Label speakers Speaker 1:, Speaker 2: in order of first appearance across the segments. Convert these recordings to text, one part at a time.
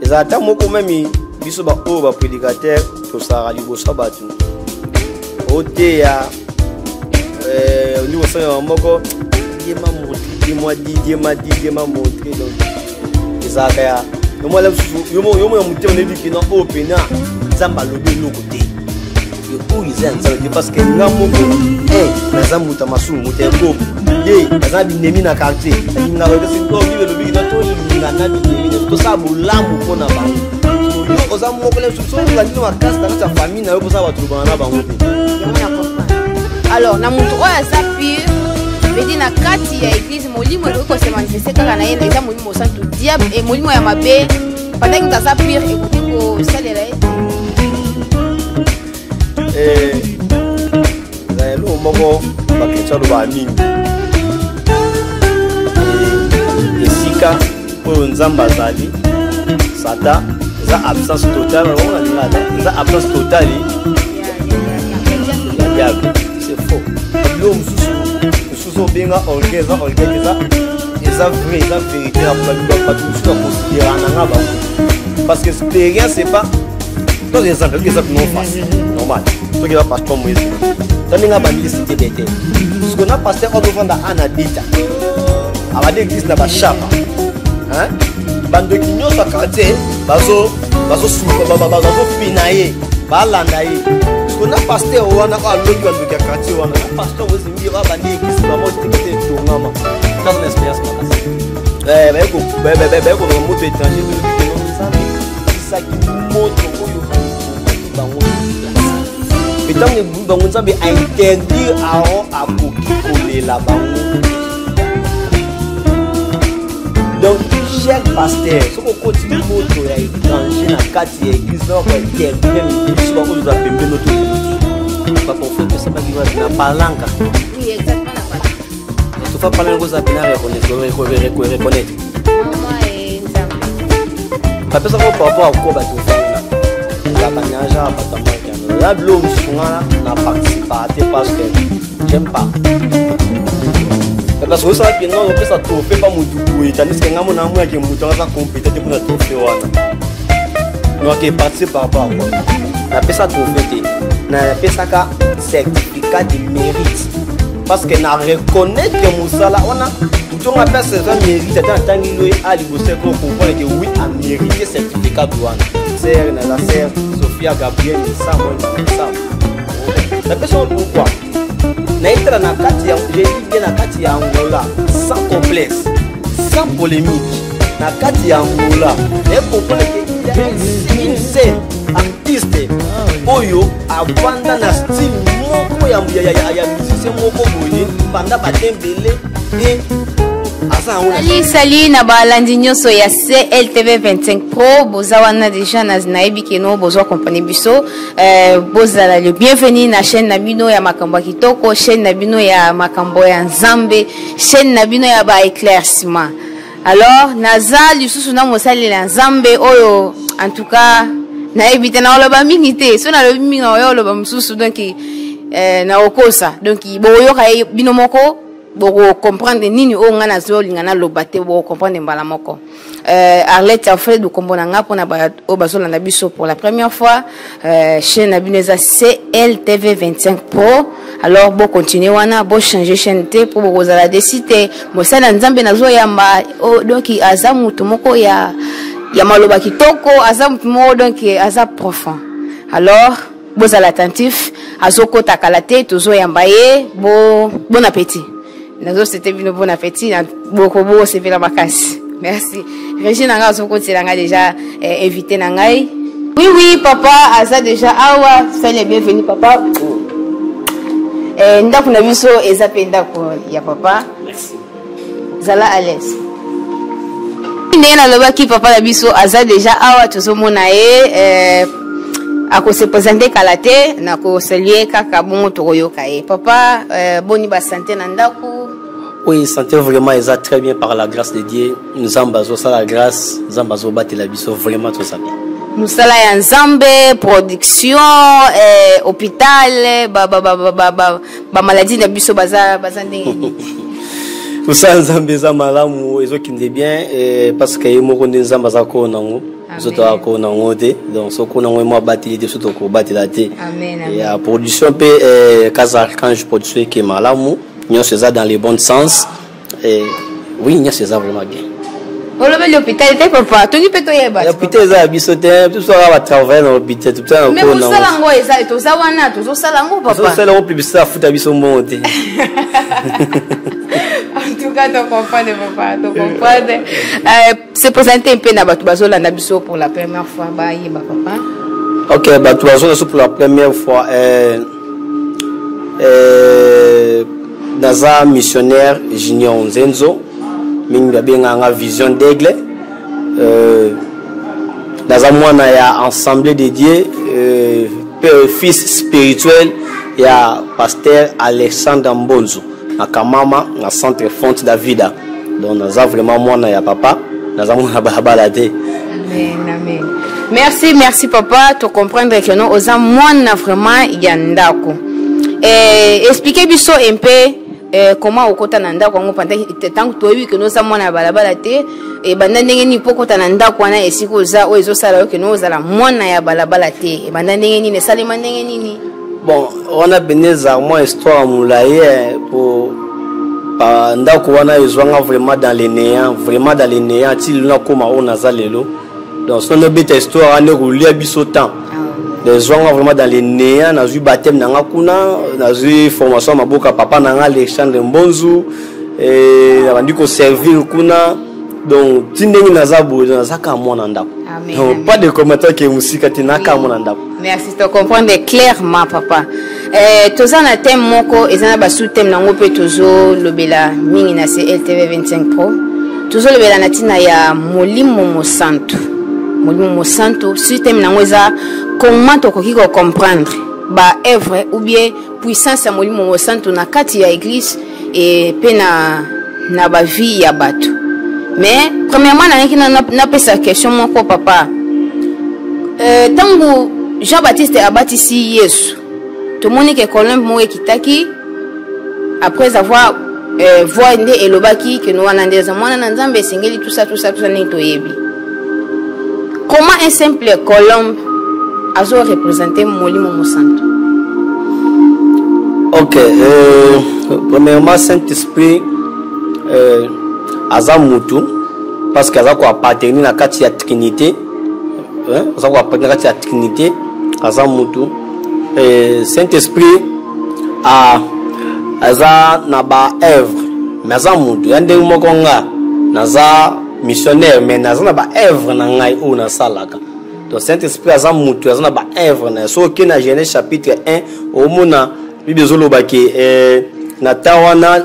Speaker 1: ezata moko même biso ba o ba prédicateur to sara liboso batu oteya au niveau ça moko yema montre yema montre donc ezaka ya yomo la yomo muté on dit que non opena zamba lobe lokote yo o izanza parce que ngamoko naza muta masumu muté ko naza binemi na quartier nga ba kasi ko bibe lobi na to ngana binemi to sa bolamu kona ba yo oza moko le so la ndino makasi na ta famille na yo posa ba tulubana bango te.
Speaker 2: Alors na mutu oya sa pire bedi na kati ya église molimo ko se manifester kaka na yena eza molimo santo diable et molimo ya mabe pendant que ça pire écoutez ko salela
Speaker 1: la lo moko ba ketsa lo ba mingi esika oyo nzamba zali sata za absence totale on a ngala za absence totale ya c'est faux l'homme sous benga orgueil ça vrai ça vérité pas tout ça considérer en ngaba parce que expérience c'est pas tous les exemples non facile normal to que pasteur Moïse taninga bandi cité bête ce qu'on a pasteur on vendre anadita aba d'église na ba chapa hein bando kinyo sa quartier bazo finaye balandaye ce qu'on a pasteur wana ko aloki bando ka quartier wana pasteur Moïse mbi ba bandi église ba mo tikete tongama ça c'est l'expérience makasi ko moto étranger ça qui montre et tant que bango nzambe a interdire à koki la bango donc cher pasteur ce qu'on continue moto ya étranger na kati ya église na ko interdire même si on nous a pembé notre pas pour faire que ça va vivre na palanka
Speaker 2: oui exactement na palanka
Speaker 1: tu vas parler de ça bien reconnaître
Speaker 2: maman et nzambe
Speaker 1: pas ça pour rapport à quoi ba tu fais la banyaja patama là l'homme souvent n'a participé parce que j'aime pas parce que ça qui non on peut ça trophée pas mutu tandis que ngamo na moi qui mutu ça compétent pour la trophée wana donc il participe par rapport la pesa trophée na pesa ka certificat de mérite parce que na reconnaître que musala wana tout on appelle ça mérite dans tangilo ali bosé ko comprendre que oui a mérité certificat douane sœur na la sœur Sophia Gabriel ça moi ça la personne pourquoi naitra na kati ya j'ai dit na kati ya Angola sans complexe sans polémique na kati ya Angola et comprendre que il est artiste oyo avanda na style moko ya musicien moko boye banda batembele et
Speaker 2: Salut na balandi nyoso ya CLTV 25 Pro bozawana déjà nayebi keno bozwa compagnie biso bozala le bienvenue na chaîne na bino ya makambo kitoko chaîne na bino ya makambo ya nzambe chaîne na bino ya ba éclaircissement alors naza lisusu na mosali la nzambe oyo en tout cas nayebi tena oloba mingi te so na lobi mingi na oyo oloba mususu donc na okosa donc boyo kay bino moko boko comprendre nini o ngana zo lingana lobate boko comprendre mbala moko Arlette Alfred du kombona nga pona ba o bazola na biso pour la première fois chaîne na bineza CLTV 25 Pro alors bo continuer wana bo changer chaîne te pour bo za la décider mo sala nzambe nazo yamba donc azamu tumoko ya maloba kitoko azamu tumo donc aza profond alors bo za l'attentif azoko takalate tozo yamba ye bon appétit. Nazo c'était bien bon appétit beaucoup beau c'est bien makasi merci Régine nga zo côté nga déjà invité na ngai oui papa aza déjà awa sois le bienvenu papa ndako na biso eza penda ko ya papa merci zala à l'aise ndena loba ki papa na biso aza déjà awa tozo mona ako se présenter kalate na ko saluer kaka bongo toyoka papa boni ba santé na ndako.
Speaker 1: Oui, santé vraiment est très bien par la grâce de Dieu. Nous ambazo ça la grâce, nous ambazo battre la biso vraiment tout ça bien.
Speaker 2: Nous sala ya nzambe production hôpital ba maladie na biso baza ndenge.
Speaker 1: tout ça nzambe za malamu ezokinde bien parce que moko ndi nzamba za ko nango soto ko nango te donc so ko nango mo batili te soto ko batila te
Speaker 2: amen
Speaker 1: et la production pe Casa Archange produit qui malamu nyo ça dans les bons sens et oui nyo c'est ça vraiment bien.
Speaker 2: Olobe l'hôpital était papa to ki peto yeba
Speaker 1: l'hôpital za bisote tout ça va travailler dans l'hôpital tout ça
Speaker 2: mais vous ça lango eza to za wana to so sala ngo papa
Speaker 1: so sala ngo publicité afuta biso monte.
Speaker 2: En tout cas, tu comprends, papa, tu comprends. Se présenter un peu dans Batoubazola Nabiso pour la première fois, papa.
Speaker 1: Ok, Batoubazola pour la première fois. Naza missionnaire Junior Nzenzo, minga benga vision d'aigle. Naza mwana ya assemblée de Dieu, fils spirituel, ya pasteur Alexandre Mbonzo. Nakamama na centre Fonte Davida. Donc nous avons vraiment moi na ya papa, nous avons balade.
Speaker 2: Amen, amen. Merci papa, tu comprendre que nous osons moi na vraiment yandako. Expliquez biso un peu comment okota na ndako ngo pendant tant que tu que nous avons na balabala te et banda ndenge ni poko ta na ndako wana esiko za o ezo sala que nous ala moi na ya balabala te et banda ndenge ni ne salima ndenge nini.
Speaker 1: Bon, on a béni za moi histoire moulaye pour ndako wana ezwanga vraiment dans les néants til na koma on azalelo. Donc son obite histoire ane rouler biso temps. Les zwanga vraiment dans les néants na zu baptême na ngakuna, na zu formation maboka papa na Alexandre Mbonzo et na bandi ko servir kuna. Donc tindenge nazabo nazaka mona ndako. Donc pas de commentaire que musika tinaka mona ndako.
Speaker 2: Merci, tu comprends clairement, papa. Tous en a thème moko, et en a sous thème nango pe tozo lobela mingi na LTV 25 Pro. Tozo lobela natina ya Molimo Santo. Molimo Santo, sous thème nango eza comment to koki ko comprendre ba œuvre ou bien puissance ya Molimo Santo na kati ya église et pe na ba vie ya bato. Mais premièrement na pesa question moko papa. Tango Jean-Baptiste abatisi Yesu. Tout le monde que Colombe moué kitaki après avoir voir ndé elobaki que nous anandeza mwana na nzambe singeli tout ça ni toyebi. Comment un simple Colombe azo représenter Molimo Santo? OK, premièrement Saint-Esprit azamutu parce que aza ko appartenir na kati ya Trinité. Aza ko appartenir na kati ya Trinité. Azamutu Saint-Esprit aza na ba œuvre mais azamutu yande moko nga naza missionnaire mais naza na ba œuvre na ngai o na salaka. Donc Saint-Esprit azamutu aza na ba œuvre na so ke na Genèse chapitre 1 au mona Bible zolobaki na tawana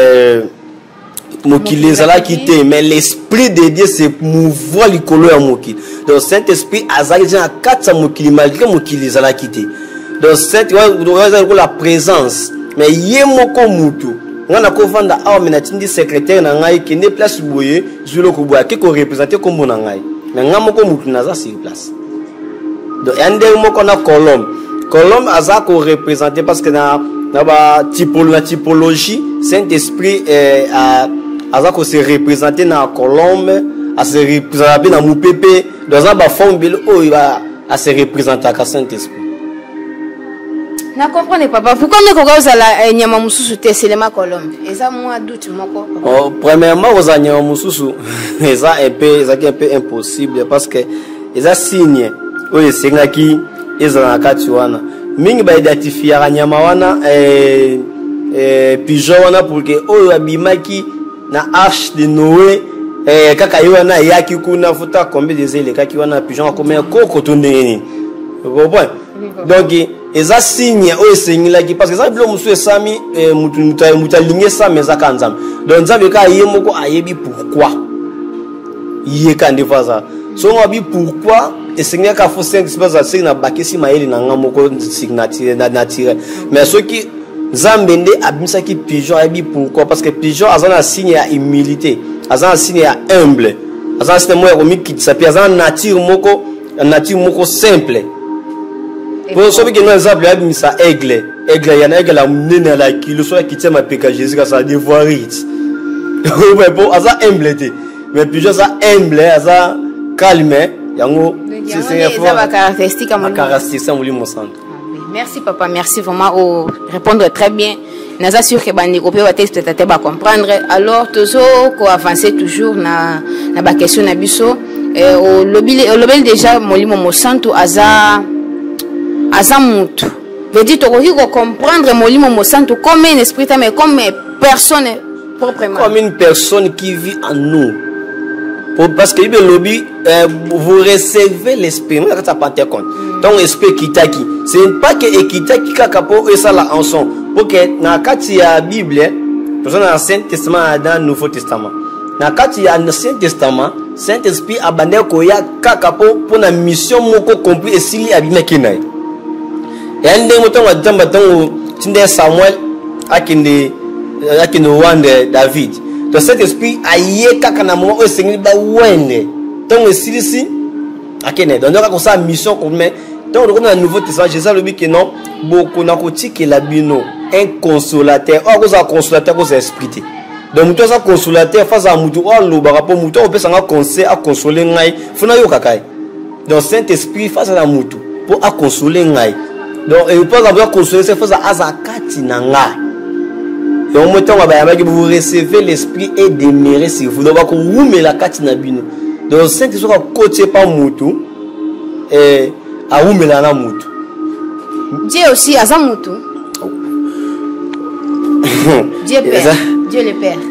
Speaker 2: mokili zala kité mais l'esprit de Dieu se mouvoir likolo ya mokili. Donc Saint-Esprit azali na katsa mokili malgré mokili zala kité. Donc cette la présence mais yé moko mutu ngana ko vanda awa menatindi secrétaire na ngai qui ne place boye zulo ko boya ko représenter comme na ngai mais ngamoko mutu naza sur place. Donc yande moko na Colombe aza ko représenter parce que na ba typologie Saint-Esprit aza ko se représenter na Colombe a se représenter na Mupepe dans un forme bile o a se représenter à Saint-Esprit. Na comprendre papa pourquoi ne ko la nyama mususu te selema Colombe eza moi doute moko.
Speaker 1: Premièrement aux nyama mususu eza un peu impossible parce que eza signe o esengaki eza na kati wana mingi ba identifier nyama wana pigeon wana pour que o abimaki na arche de Noé kaka wana yaki kuna futa combien des ailes kaki wana pigeon comme koko to ndeni. Vous comprenez? Donc eza signe o esengilaki parce que ça bilo musu esami mutalinge sa meza kanzam. Donc nzambe ka yemoko ayebi pourquoi yeka ndefaza. So ngabi pourquoi esengilaki ka fo 5 espace na bakisi maeli na ngamoko signature na naturel. Mais ce qui nzambe nde abimisaki pigeon ayebi pourquoi parce que pigeon azana signe ya humilité, azana signe ya humble, azana signe mo ya komikitisa pi azana nature moko simple. Pour ceux qui nous exemple abimisa aigle yana aigle la mnene la kilo so ki tia mapeka Jésus ka sa devoir it. aza humble te mais puis aza humble aza calme yango
Speaker 2: c'est caractéristique
Speaker 1: à Molimo Santo.
Speaker 2: Merci papa, merci vraiment au répondre très bien. Naza sûr que bandi kopé va t'expliquer ba comprendre. Alors toujours ko avancer toujours na ba question na biso au lobby déjà Molimo Santo aza mutu. Veut dire to comprendre Molimo Santo comme un esprit mais comme personne proprement.
Speaker 1: Comme une personne qui vit en nous. Parce que le lobby vous recevez l'esprit quand ça prend compte. Donc esprit kitaki, c'est pas que kitaki kakapo et ça là ensemble. Pour que na kati ya Bible, dans l'Ancien Testament et dans le Nouveau Testament. Na kati ya Ancien Testament, Saint-Esprit a bandé koya kakapo pour la mission moko compris et s'il abime kinai. Et un des moutons à Djamba Tongo, Tinde Samuel, akinde wande David. Donc cet esprit a yé kakana moment où Seigneur ba wende. Donc ici akene. Donc on a comme ça mission qu'on met. Donc on a un Nouveau Testament, Jésus le dit que non, beaucoup na koti que la bino un consolateur. Oh cause un consolateur cause esprit. Donc muto ça consolateur face à muto oh lo ba rapport muto on peut s'en conseiller à consoler ngai. Funa yo kakai. Donc Saint-Esprit face à la muto pour à consoler ngai. Donc et pas avoir consoler c'est face à azakati nanga. Donc vous recevez l'esprit et demeurer sur vous. Donc vous mettez la carte na bino. Donc Saint-Esprit va côté pas mutu et à vous mettez la mutu.
Speaker 2: Dieu aussi a mutu. Dieu Père. Dieu le Père.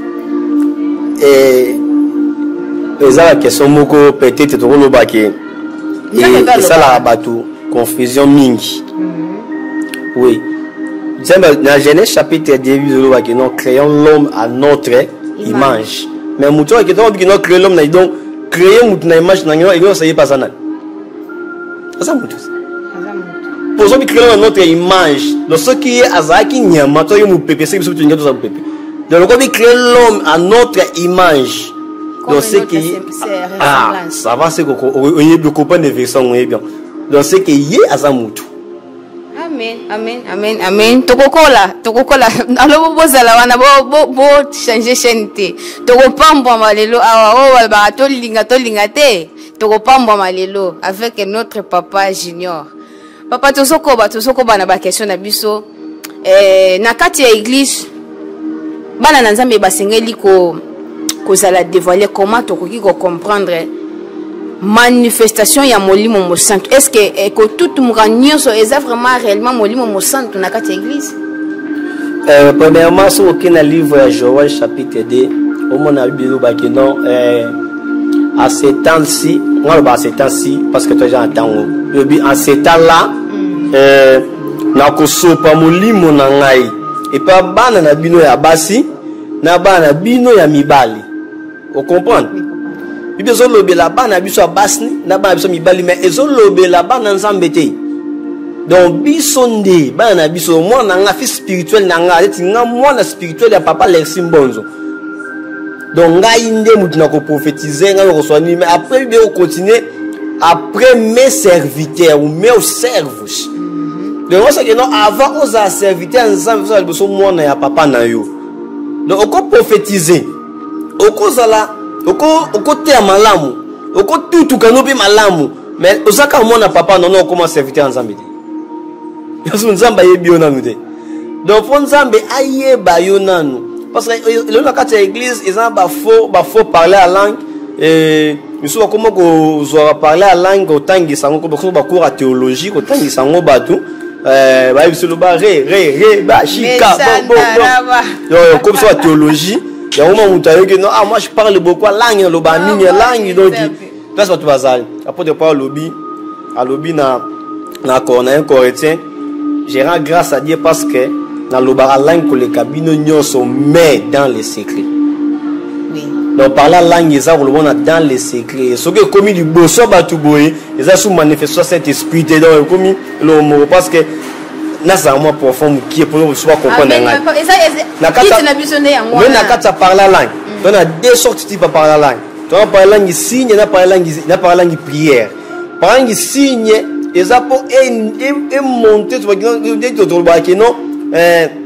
Speaker 1: Et ça la question moko peut-être to lo baké. Et ça la bateau confusion mingi. Oui. Dans Genèse chapitre 18, nous créons l'homme à notre image. Mais nous avons créé l'homme, donc créer notre image, nous ça y est pas ça. Ça pour ça, créer notre image. Donc ce qui est azaki nyama, toi you pépé, c'est que tu n'as pas pépé. Donc nous avons créé l'homme à notre image. Donc ce qui ça va c'est que on y est comprendre des versions bien. Donc ce qui est azamutu.
Speaker 2: Amen, amen, amen, amen. Tokokola. Alors bozala wana bo changer chaîne te. Tokopamba malelo awa ba to linga te. Tokopamba malelo avec notre papa Junior. Papa tosokoba na ba question na biso. Na kati ya église bana na Nzambe basengeli ko zala dévoiler comment tokoki ko comprendre manifestation ya Molimo Santo. Est-ce que tout muranyoso est vraiment réellement Molimo Santo na kati église?
Speaker 1: Premièrement, sur aucun livre de Joël chapitre 2, au mon avis que non à ces temps-ci, on va à ces temps-ci parce que toi j'entends en ces temps-là na ko sopa Molimo na ngai et pas bana na bino ya basi na bana bino ya mibali. Vous comprenez? Ils ont lobé là-bas, na biso basni, na ba biso mibali mais ils ont lobé là-bas na Nzambe te. Donc bisonde, ba na biso moi na nga fils spirituel na nga, eti nga moi na spirituel ya papa Lexi Mbonzo. Donc nga inde mutu na ko prophétiser nga ko soigner mais après bien continuer après mes serviteurs ou mes servus. Donc moi c'est que non avant aux serviteurs Nzambe so biso moi na ya papa na yo. Donc on ko prophétiser. On ko zala oko te malamu oko tutu kanobi malamu mais osaka mona papa non comment serviteur Nzambe yaso Nzambe yebi onanu te donc fo Nzambe ayeba yo nanu parce que le kati ya église ils ont faux parler à langue et miso comment ko zo parler à langue otangi sango ko ba cours à théologie ko tangi sango batu ba biso lo ba re ba shika bo yo comme ça théologie. Il y a un moment où tu as dit que non, moi je parle beaucoup à langue, langue, donc place pas tout bazar. Après de parler à lobby na un corétien, je rends grâce à Dieu parce que dans le bar langue que les cabines sont mais dans les secrets. Oui. Donc par la langue ils ont le dans les secrets. Ce que comme du bosso batuboy, ils ont sous manifestation cet esprit donc comme le mot parce que nasa moi profond qui est pour nous soit comprendre ngai na kata parler la langue on a deux sortes type parler la langue tu as parler langue signe na parler langue prière par langue signe et ça pour et monter tu vois que non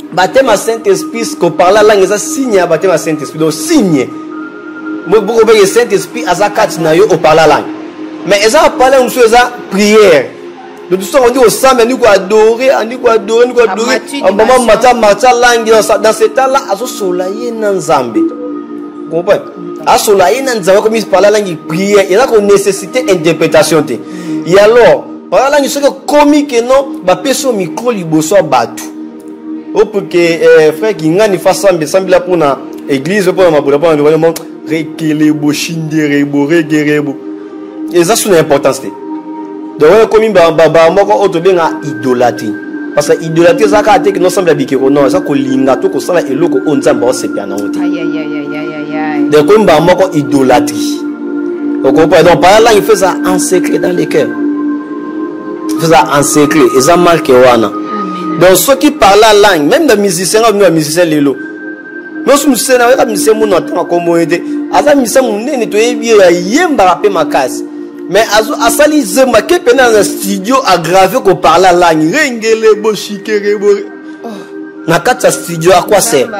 Speaker 1: baptême Saint-Esprit qu'on parle la langue ça signe baptême Saint-Esprit donc signe beaucoup de Saint-Esprit azakat na yo on parle la langue mais ça parler une chose ça prière de tout ça on dit au sang mais nous quoi adorer en moment matin langue dans cet temps là azo solayer na nzambe comprends a solayer na nzambe comme il parle la langue prière il y a une nécessité interprétation té et alors par la langue c'est que comique non ba peso micro liboso batu au pour que frère qui ngani fasse sambi là pour na église pour ma pour na rekelebo shinderebo regerebo et ça c'est une importance donc comme baba moko auto benga idolâtrie parce que idolâtrie ça ka te que non semble bikero non ça ko linga to ko sala eloko onzamba o sepia na ote aïe donc comme baba moko idolâtrie donc donc par là il fait ça en secret dans les cœurs il fait ça en secret et ça marque wana donc ceux qui parlent la langue même les musiciens comme nous musiciens lelo nous sommes sénateurs musiciens mon entend comme aider aza musicien munene to yebi yemba rapé makasi mais asali zemba ke pena dans studio aggravé ko parle la langue rengele bo chikerebo na kata studio à quoi c'est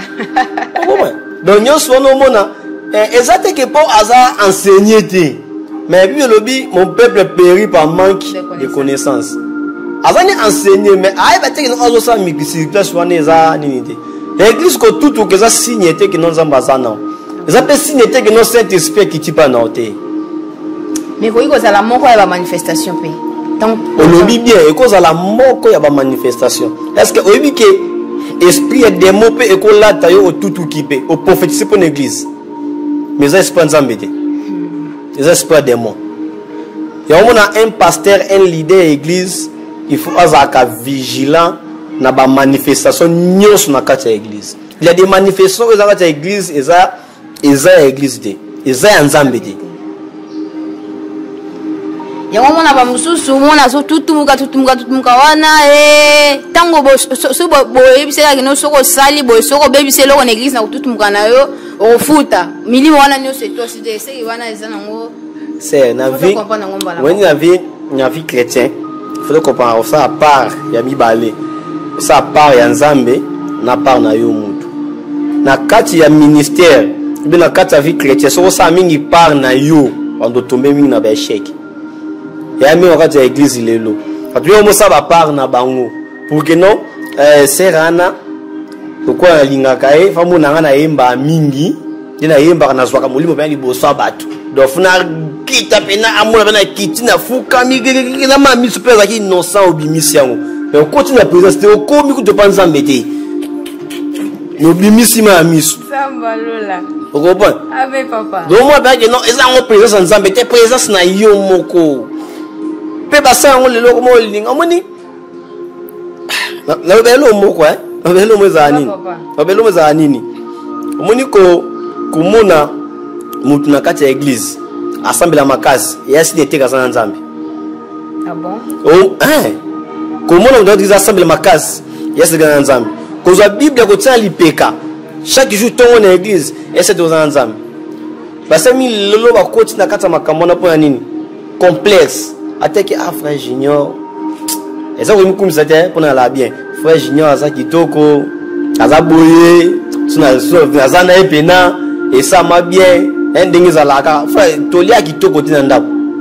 Speaker 1: donc nous sommes mona exactement que pour aza enseigner mais puis lobby mon peuple périt par manque de connaissances azani enseigner mais ay ba te que nous ça mixité soit neza ninité l'église ko tout que ça signe te que nous ambazana ça peut signe te que nous Saint-Esprit qui tipa na ote
Speaker 2: mais quoi que ça la moko ya ba manifestation pe donc
Speaker 1: on obi bien et cause la moko ya ba manifestation est-ce que obi que esprit et démon pe e ko la tayo au tout qui pe au prophétiser pour l'église mais ça esprit nzambete les esprits démons il y a un pasteur un leader église il faut azaka vigilant na ba manifestation nyos na kati ya église il y a des manifestations dans la église et ça église de et ça nzambete
Speaker 2: ya mona ba mususu mona so tutumuka wana tango so yebisela kino soko sali bo soko bebisela ko na église na tutumuka na yo ofuta milimo wana nyo c'est toi c'est wana ezana ngo
Speaker 1: c'est na vie when na vie chrétien il faut comprendre ça à part ya mibale ça à part ya nzambe na part na yo mutu na kati ya ministère bi na kati ya vie chrétien so ça mingi part na yo ando tomber mingi na ba échec ya mi wakati ya église lelo atuyo mo ça ba part na bango pour que non serana pourquoi lingaka famu na ngana yemba mingi dina yemba na zwaka molimo ba liboso batu do funa kita pena amona bana kitina fuka migege na mami supeza ki innocent obimisi yango mais continue la présence te okomi ku to panza mbete no bimisi ma misu
Speaker 2: samba lola
Speaker 1: okopa
Speaker 2: ave papa
Speaker 1: do mo ba que non eza ngo présence nzambe te présence na yo moko pe basa ngo lelo ko mo linga moni na belo moko babelo mweza nini omoni ko kumona mutu na kati ya église assemble makasi yasi nete kazana nzambe
Speaker 2: ah bon
Speaker 1: kumona mutu na assemble makasi yasi kazana nzambe kozwa bible ko tia lipeka chaque jour tongo na église yasi kazana nzambe basami lelo ba koti na kati ya makambo na pona nini complexe ateki frère junior eza ko mikumisa te pona la bien frère junior aza kitoko aza boye aza na epena et ça m'a bien ndenge zalaka frère tolia kitoko tina ndako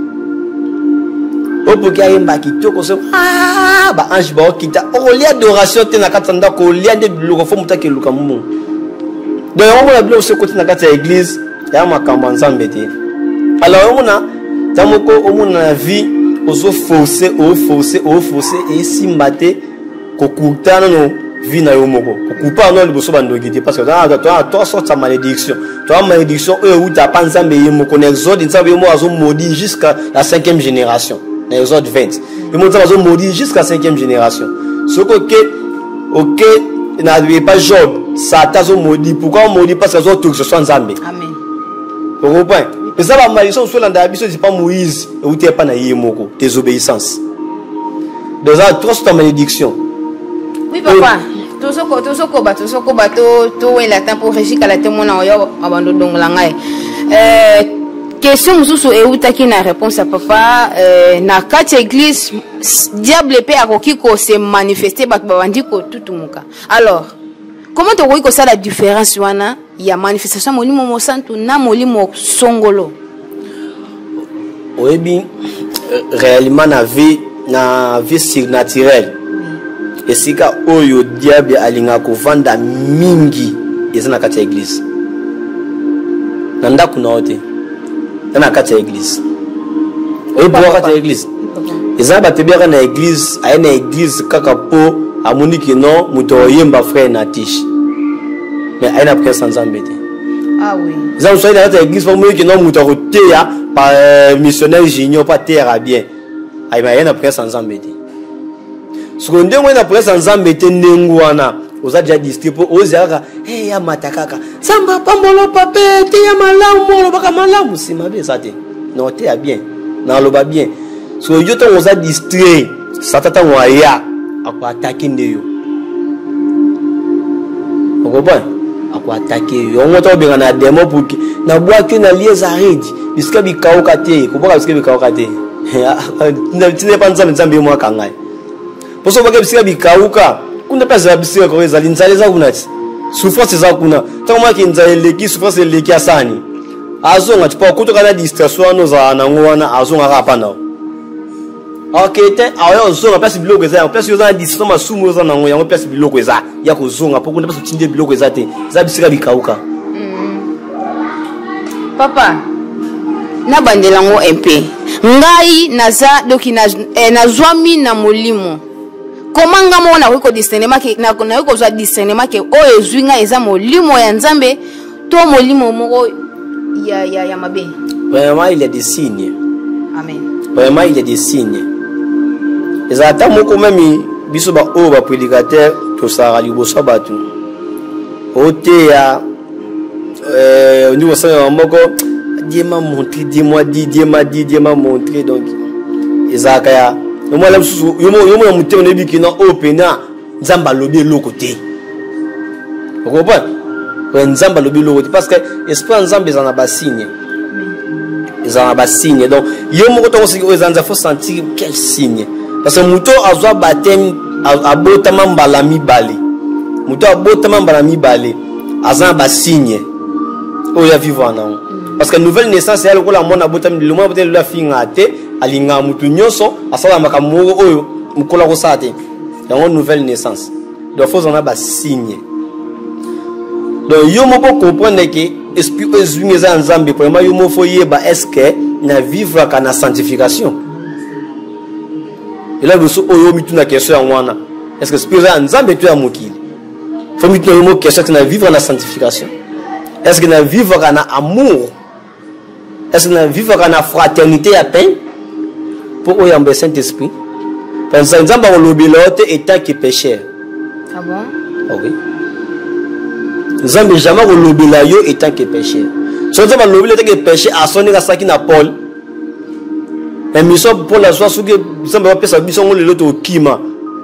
Speaker 1: opoki ayemba kitoko so ba ange ba okita olia adoration te na kati ndako olia de biloko fo mutaki luka mumu donc on a bien aussi côté na kati ya église ya makambo nzambe te alors on a tamoko on na vie ozo forcer et simbate kokutana no vie na yo moko kokupa no liboso bandokite parce que toi sorte sa malédiction toi malédiction ou ta pas nzambe yemoko na exode nzambe yemo azo maudit jusqu'à la 5e génération na exode 20 yemo nzambe azo maudit jusqu'à 5e génération ce OK n'avait pas Job Satan azo maudit pourquoi on maudit parce que azo tout que ce soit nzambe
Speaker 2: amen
Speaker 1: vous comprenez et ça va malédiction sur l'anda biso c'est pas Moïse ou t'es pas na yemoko désobéissance donc ça trop ta malédiction.
Speaker 2: Oui papa, tout ce que tu es là pour réussir à la témoin na yo abando dongola ngai. question mususu eutaki na réponse à papa na kati église diable pe akoki ko se manifester bato babandi ko tutumuka. Alors comment tu vois que ça la différence wana ya manifestation molimo mosantu na molimo songolo?
Speaker 1: Oui bien réellement na vie surnaturelle et sika oyo diable alinga ko vanda mingi ezana kati église nanda kuna ote na kati église et pour kati église ezana batebia na église ayena église kaka po amoni ki non muto yemba frère na tiche mais ayena presse sans embêter.
Speaker 2: Ah oui
Speaker 1: ça vous savez dans kati église pour moi ki non muto rotea par missionnaire junior pas terre bien ayena presse sans embêter. Ce qu'on dit, on a presque ensemble été n'engouana. Aux a déjà distribué aux yaka. Hey, ya matakaka. Samba pambolo pape. Te ya malamu. Baka malamu. C'est ma bien ça te. Non, te ya bien. Non, le ba bien. Ce qu'on dit, on a distrait. Ça t'attend à ya. À quoi attaquer n'eyo. On comprend? À quoi attaquer. On va t'en bien na démo pour que na bois que na lié zaridi. Puisque bi kaokate. Comment est-ce que bi kaokate? Tu n'es pas ensemble ensemble moi kangai. Pour ça que bisika bikauka kuna pesa bisika kwa zali nzaleza kuna souffrance za kuna tama ki nzalele ki souffrance leki asani azonga tipa kutoka na distraction no za nangwana azonga hapa nao okete ayo zonga pesa biloko za pesa yo za distraction masumu za nango yango pesa biloko za ya kuzonga po kuna pesa tinde biloko za te za bisika bikauka.
Speaker 2: Papa na bandelango MP ngai naza doki na zwami na molimo. Comment ngamo na wiko discernement ke na wiko zwa discernement ke o ezwinga eza molimo ya nzambe to molimo moko ya mabe?
Speaker 1: Vraiment il y a des signes.
Speaker 2: Amen.
Speaker 1: Vraiment il y a des signes. Les atta moko même biso ba o ba prédicateur to sara liboso batu. Ote ya on dit ça moko Dieu m'a montré, Dieu m'a montré donc ezaka yo mo la susu yo mo muté on ebi ki na opena nzamba lobi lokote. Vous comprenez? Quand nzamba lobi lokote parce que esprit nzamba ezana ba signe. Ezana ba signe donc yo mo ko to ko ezanza faut sentir quel signe parce que muto azwa baptême abotama mbala mibale. Muto abotama mbala mibale azana ba signe. Oya vivre na parce que nouvelle naissance c'est ko la mona botama le mo peut-être la finga te alinga mutu nyonso asala makambo oyo mukola ko sate dans une nouvelle naissance donc faut on a ba signe donc yo mo ko comprendre que esprit ezwinga za nzambe vraiment yo mo fo yeba est-ce que na vivre kana sanctification et là vous oyo mitu na question en wana est-ce que esprit za nzambe tu ya mokili faut mitu yo mo question na vivre na sanctification est-ce que na vivre kana amour est-ce que na vivre kana fraternité à pain pour oyambe Saint-Esprit parce que nzamba ko lobilote étant que pécheur.
Speaker 2: Ah bon?
Speaker 1: OK. Nzambe jamais ko lobila yo étant que pécheur. So nzamba lobilote que péché a sonné ka saki na Paul. Mais mission pour la soirée que nzamba va pesa biso ngolo loto kima.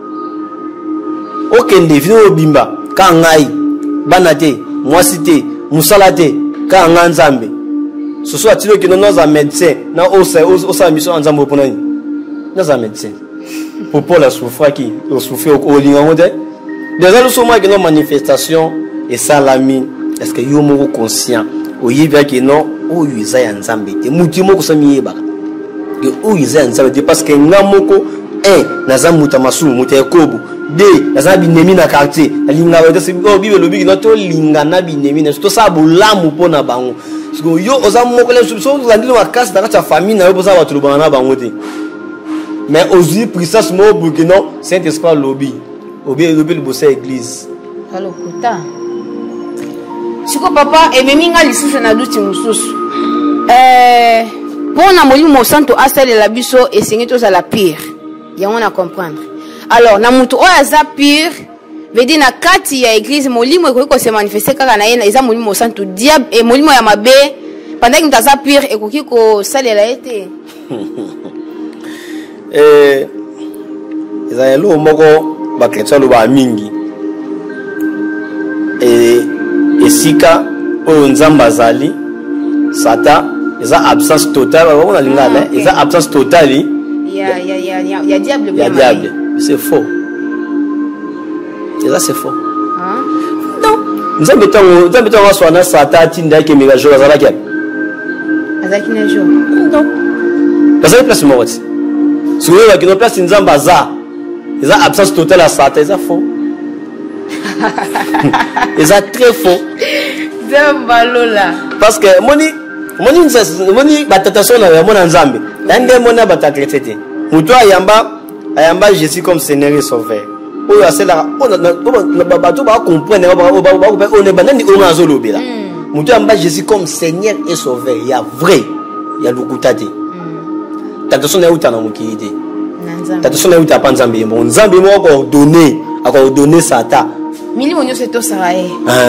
Speaker 1: Okende vino bimba ka ngai banate mwasite musalate ka nganzambe. Ce soit tu que nous sommes médecins, nous sommes mission ensemble pour nous. Nous sommes médecins. Pour la souffrance qui souffre au Lingon. Déjà nous sommes avec nos manifestations et salami. Est-ce que vous êtes conscient? Oui, bien que non, où ils aient ensemble. Et moutimo que ça m'y est bas. Et où ils aient ensemble parce que namoko un nazam mutamasu mutekobu deux nazam binemi na quartier. Linga wete c'est bible lobi qui notre linga na binemi na tout ça bolamu pona bango. Yo oza moko les soupçons vous andino wa casse dans ta famille na yo za watu bana bango te mais ozi puissance mo Burkina Saint-Esprit lobby obi le bossa église
Speaker 2: allo kuta siko papa et meminga lisusu na duti mususu pona molimo santo asale la biso et sengi to za la pire ya on a comprendre alors na mutu o aza pire veut dire na kati ya église molimo ekoki se manifester kaka na yena eza molimo santo diable et molimo ya mabe pendant que ntaza pire ekoki ko salela ete
Speaker 1: eza lo moko ba chrétien lo ba mingi esika oyo nzamba zali sata eza absence totale on a lingala eza absence totale
Speaker 2: il y a diable
Speaker 1: il y a diable c'est faux et ça c'est faux non nous avons soit na sata tinda ke mega jour azala kia
Speaker 2: azaki na jour
Speaker 1: non parce que place morte sur la qui no place nzamba za eza absence totale à sata eza faux eza très faux
Speaker 2: Zambalola
Speaker 1: parce que moni batatation na mona nzambe ndenge mona batakrete muto ayamba Jésus comme Seigneur et Sauveur oyo asela on bato ba comprendre ba on est banani on azolobela muto ayamba Jésus comme Seigneur et Sauveur ya vrai ya lukutati tatation na utana mukide tatation na uta panzambe mo nzambe mo ko donner sata
Speaker 2: mili monyo c'est to sarae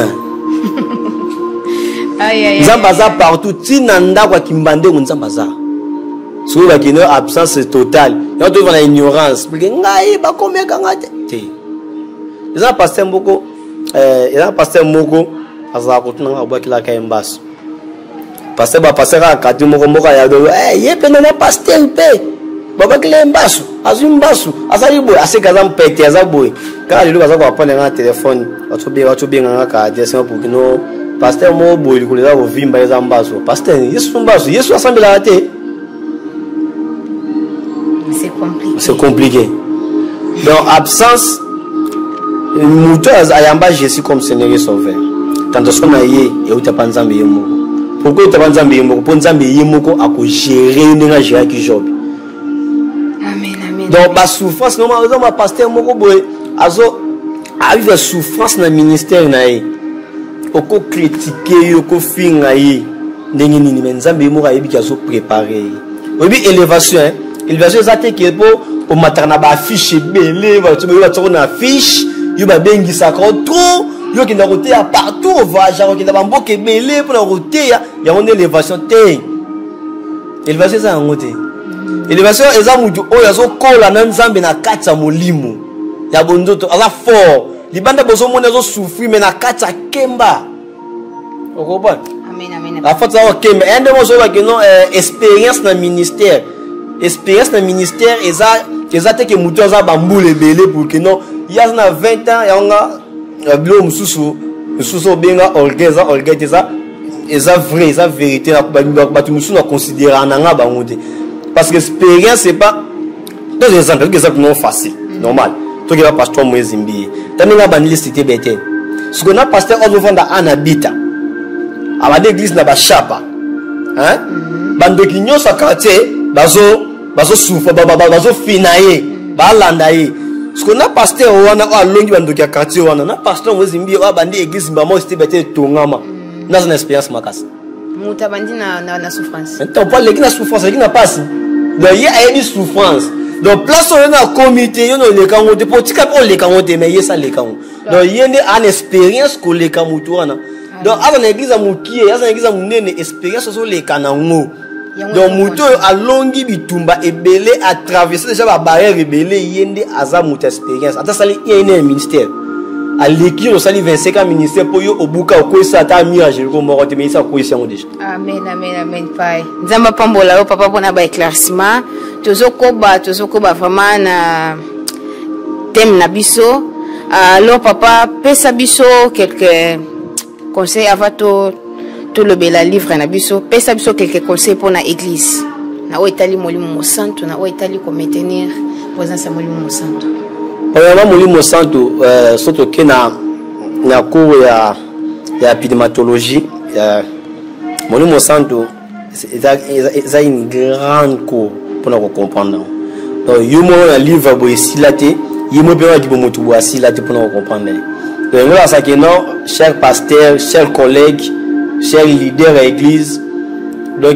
Speaker 1: Nzambaza partout tinanda kwa kimbande nzambaza souvent ba kino absence totale et on trouve la ignorance parce que ngai ba komeka ngate te eza pasteur moko aza ko tuna ba kila ka embasso pasteur akati moko ya do ye pe na pasteur pe baba kila embasso azumbasso azali boy asekaza mpete azaboy kala lelo baza ko apana na téléphone watu be nganga ka adresse pour kino pasteur mo boy kulela ko vimba eza mbaso pasteur Yesu asambela ate c'est compliqué donc absence muto ayamba Jésus comme Seigneur et Sauveur tant que na ye et utapa nzambe yemo pourquoi utapa nzambe yemo pour nzambe yemo ko ako gérer ninga gérer ki job
Speaker 2: amen
Speaker 1: donc ba souffrance normalement ma pasteur moko boy azo arrive souffrance na ministère na ye oko critiquer oko finga yi ndenge nini mais nzambe mo ka yebi azo préparer obi élévation ezate ke po materna ba affiche belé ba tu na affiche yo ba bengi sakro trop yo ki na roté à partout au va genre ki na ba mboke belé pour la roté ya on élévation te élévation ça ngote élévation eza mutu oyo azo kola na nzambe na katsa molimo ya bondoto ala fort libanda bozo mona zo souffrir mais na kati kemba okobana
Speaker 2: amen
Speaker 1: la faute ça kemba ende mo so ba que non expérience na ministère eza te que muto za bambule belé pour que non il y a na 20 ans ya nga bilo mususu benga orgueil eza vrai eza vérité ba tu mususu na considérer na nga bangote parce que expérience c'est pas deux exemples non facile normal to que pasteur Moïse Mbi taninga banili cité bete ce qu'on a pasteur Odovanda anabita à l'église na ba chapa hein bandoki nyosa quartier bazo souffre bazo finaye ba landaye ce qu'on a pasteur wana a longi bandoki ya quartier wana na pasteur Moïse Mbi a bandi église ba mo cité bete tongama na une expérience makasi
Speaker 2: muta bandi na souffrance
Speaker 1: on parle de la souffrance qui n'a pas si donc il y a une souffrance donc place on a comité yo no le kango de politika on le kango de mais yesa le kango donc il y a une expérience ko le kango toana donc avant l'église amukie ya l'église amunene expérience so le kanango donc muto alongi bitumba ebele à traverser déjà ba barrière ebele yende aza muta expérience ata sali il y a un ministère à l'équipe au sali 25 ans ministère pour yo obuka okwesa ta mirage ko moko te mais ça kwesa ngo déjà
Speaker 2: amen pai nzamba pambola o papa bona ba éclaircissement tozokoba vraiment na thème na biso alors papa pesa biso quelques conseils avant to lobela livre na biso pesa biso quelques conseils pour na église na o itali molimo santo na o itali ko maintenir présence molimo santo
Speaker 1: premièrement molimo santo surtout que na cours ya épidémiologie molimo santo c'est une grande cours pour nous comprendre donc yo mo na livre bo isilate yimo pe wa di motu bo isilate pour nous comprendre donc là ça que non cher pasteur cher collègue cher leader à église donc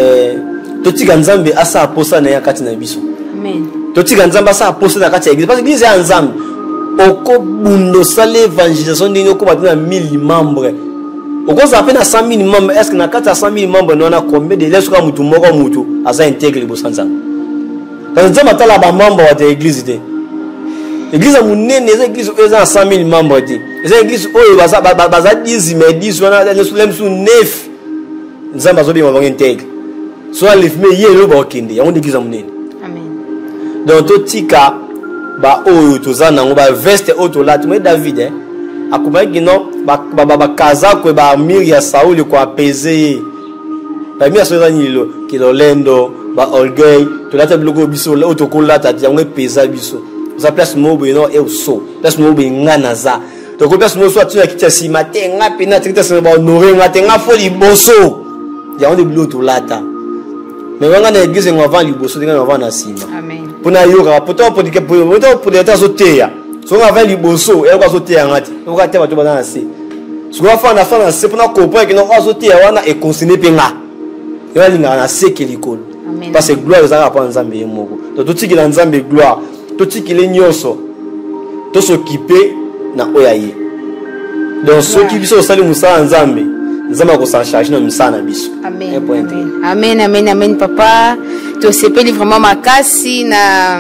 Speaker 1: toti kanzambe asa aposa na yakati na biso
Speaker 2: amen
Speaker 1: toti kanzambe asa aposa na yakati ya église parce que église ya nzambe oko bundo sale évangélisation ndinyo ko batina 1000 membres oko za peine 100 000 membres est-ce que na kati ya 100 000 membres on a combien de leso ka mutu moko mutu asa intègre bo sanza parce que nzambe tala ba membres wa église te église munene eza église eza 100 000 membres te eza église oyo baza 10 mais 10 wana leso lemsu 9 nzambe azobi mabanga intègre soit les femmes yelo ba okende ya on église amunene.
Speaker 2: Amen.
Speaker 1: Donc to tika ba oyo tozana ngo ba veste auto là tu David hein akuma gino ba kaza ko ba miri ya Saul ko apaiser ba miri so zani lo kilolendo ba orgueil to la tablo biso la auto ko la ta yango pesa biso za place mobo no e so place mobo ngana za to ko place mobo so tu ya kitia si matin nga pena trita se ba honorer nga tenga fo liboso ya on de blo to lata mais wanga na église ngo avant liboso dinga avant na sima.
Speaker 2: Amen.
Speaker 1: Puna yoka poto pour dire pour des temps soteya so avant liboso e ko soteya ngati o ka te bato bana se so wa fa na se puna comprendre que no o soteya wana e consigner penga yo linga na se ke likolo parce que gloire za pa nzambe yemoko to tutiki na nzambe gloire to tiki le nyoso to s'occuper na oyaye donc ceux qui biso sali musala nzambe nzambe ko s'en charger na musala biso.
Speaker 2: Amen. Amen, amen, amen, papa. Tu sais vraiment makasi na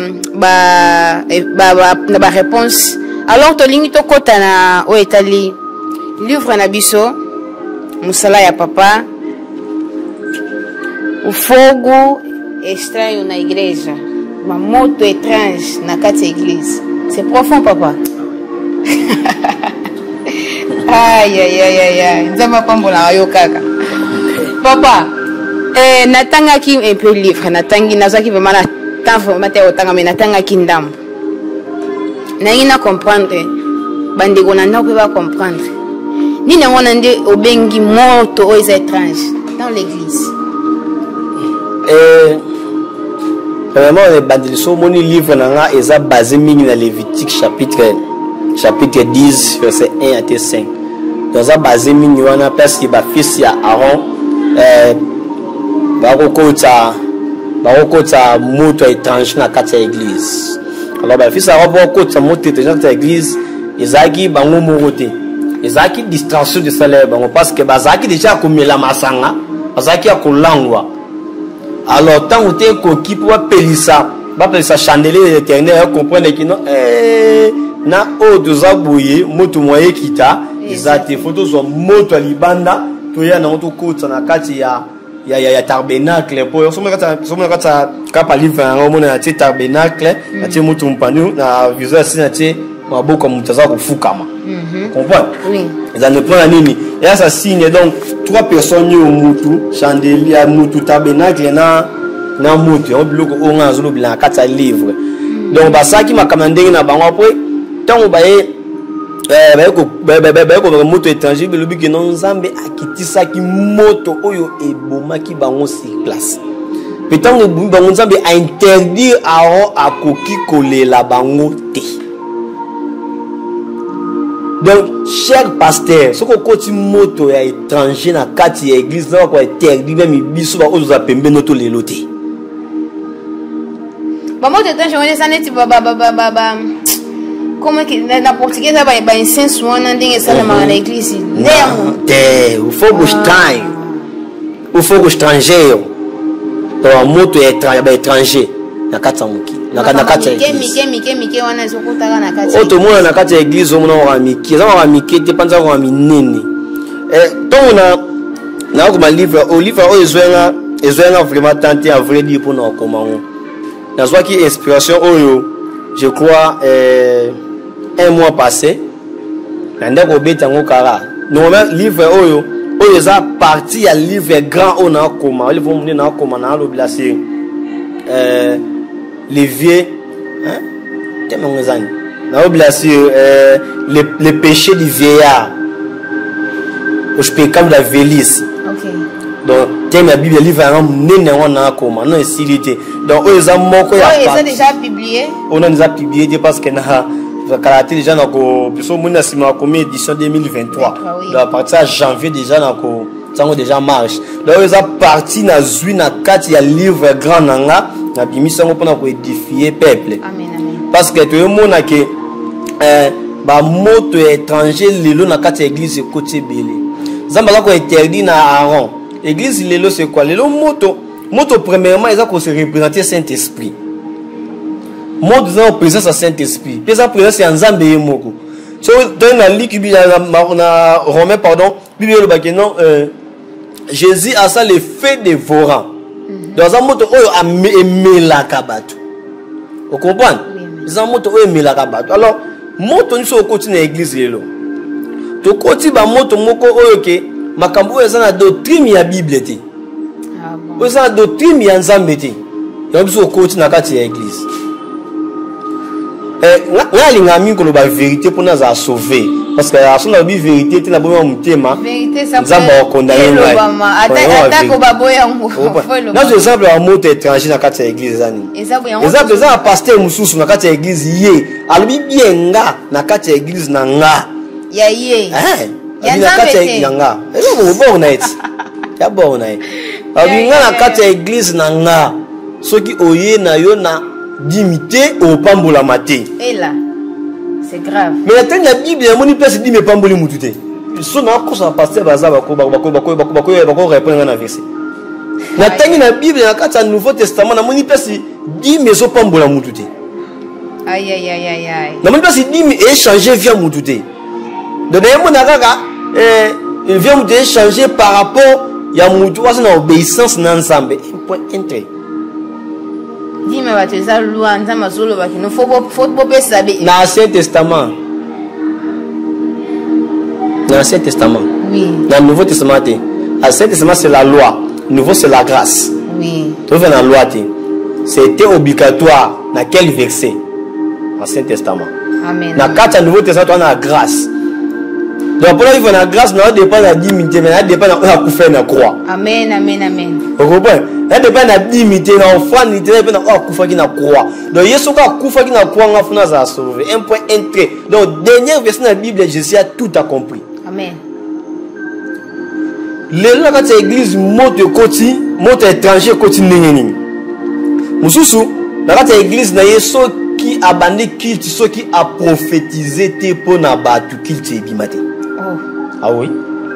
Speaker 2: ba réponse. Alors to lingi to kota na o etali livre na biso musala ya papa. O fogo estranho na igreja. Uma moto étrange na kati église. C'est profond, papa. Aïe aïe aïe aïe. Nzamba pambola yo kaka. Papa, natangaki un peu livre, natangi nazaki vraiment na temps vraiment te otanga mais natangaki ndambo. Nangi na comprendre. Bandeko na ndako ba comprendre. Nini ngona nde obengi moto o étrange dans l'église.
Speaker 1: Vraiment les bandeliso moni livre nanga eza basé mingi na Lévitique chapitre 10 verset 1 à 5. Dans un basé mingi wana parce que ba fils ya Aaron bakokota moto étrange na kati ya église. Alors ba fils Aaron bakokota moto étrange na église ezaki bango morote. Ezaki distraction de salaire bango parce que bazaki déjà komela masanga, bazaki ya kolangwa. Alors tant que tu es coquille pour pelissa chandelier de l'éternel comprendre que non na o doza bouye moto moye kita ezate photos so moto libanda to ya na moto kota na kati ya tabernacle pour so kata kapa livre na mona na tabernacle na tie moto mpandu na visuel si na tie maboko mutaza kufukama. Comprends? Oui. Ça ne prend nini. Et ça signe donc trois personnes au mutu, chandelier mutu tabernacle na mutu on bloque au nganzo blanc kata livre. Donc basaki makamandenge na bango après tant baye ko moto étranger belobi que non nzambe akitisa ki moto oyo ebomaki bango sur place. Peut-être bango nzambe a interdire a koki kolela bango te. Donc, cher pasteur, ce qu'on continue moto ya étranger na kati ya église, na ko interdit même biso ba ozo pembe noto leloté.
Speaker 2: Ba moto étranger on est ça net comment que na portugais ça ba incense wana ndenge sala ma na église.
Speaker 1: Il faut que étranger. Donc moto étranger na kati moki. Na kati
Speaker 2: mike wana zokutaka na kati.
Speaker 1: Oto mona na kati ya église omona wa miki, za wa miki te panza wa minene. Donc na ko ma livre, au livre o ezoenga vraiment tenté à vrai dire pour na comment. Na zo ki inspiration oyo, je crois un mois passé. Na ndako beta ngo kara. Normalement livre oyo za partie ya livre grand on na comment, il faut mener na comment na lo blase. Les vieux les péchés du vieillard je peux comme la velisse. Donc thème la Bible livre on a comment non ici donc eux ont moko ya
Speaker 2: déjà publié
Speaker 1: on a déjà publié parce que na caractère déjà na ko biso mona sima comme édition 2023 donc à partir de janvier déjà na ko ça déjà marche donc ils ont parti na zui na kati ya livre grand nanga na bimisango pona ko édifier peuple.
Speaker 2: Amen, amen.
Speaker 1: Parce que tout le monde a que ba moto étranger lelo na kati église côté belé. Zamba ko interdit na Aaron. Église lelo c'est quoi? Lelo moto premièrement ils ont ko se représenter Saint-Esprit. Moto za présence à Saint-Esprit. Puis ça présence c'est Nzambe yemoko. So dans la ligue na Romain pardon, Bible le non Jésus a ça le fait dévorant. Dans un moto oyo emelaka bato. Vous comprenez? Dans un moto oyo emelaka bato. Alors moto ni so continue l'église lelo. To koti ba moto moko oyo ke makambo oyo na doctrine ya Bible te. Ah bon. Oyo na doctrine ya Nzambe te. Ya biso koti na kati ya église. Nga linga mingi ba vérité pour nous a sauver parce que la son abi vérité te na bomo mutema. Vérité ça. Nzambe wa condamner ngai. Atako baboya ngo. Na exemple ya moto étranger na kati ya église zani. Exemple za pasteur mususu na kati ya église ye. Alobi bien nga na kati ya église na nga. Ya ye. Ya na kati ya nga. Elo bo na eti. Ya bo na eti. Abi nga na kati ya église na nga. Soki oye na yo na d'imiter au pambola maté. Et là, c'est grave. Mais la tête la Bible, il y a une place dit mais pamboli mutute. Ils sont en cause à passer baza bako répondre à un verset. La tête la Bible, dans le Nouveau Testament, il y a une place dit mais au pambola mutute. Aïe aïe aïe aïe aïe. Dans une place dit mais échanger via mutute. Donc il y a mon araga il vient échanger par rapport il y a mutu wa na obéissance na ensemble. Point intérêt. Dis-moi, tu as lu Nzambe zolo ba kino faut saber. Dans l'Ancien Testament. Dans l'Ancien Testament. Oui. Dans le Nouveau Testament, l'Ancien Testament c'est la loi, le Nouveau c'est la grâce. Oui. Tu vois dans la loi, c'était obligatoire dans quel verset? Ancien Testament. Amen. Dans le Nouveau Testament on a la grâce. Donc pour vivre dans la grâce, on dépend de la dignité, mais on dépend de la couper la croix. Amen, amen, amen. Vous comprenez? On dépend de la dignité, on offrande, on dépend de la couper la croix. Donc Yesu a coupé la croix, on a sauvé. Un point entré. Donc dernier verset de la Bible, Jésus a tout accompli. Amen. Les gens quand l'église monte côté, monte étranger côté n'engeni. Mususu, dans l'église na Yesu qui a bandé culte, ceux qui a prophétisé te pour na batu culte bimate. Ah oui.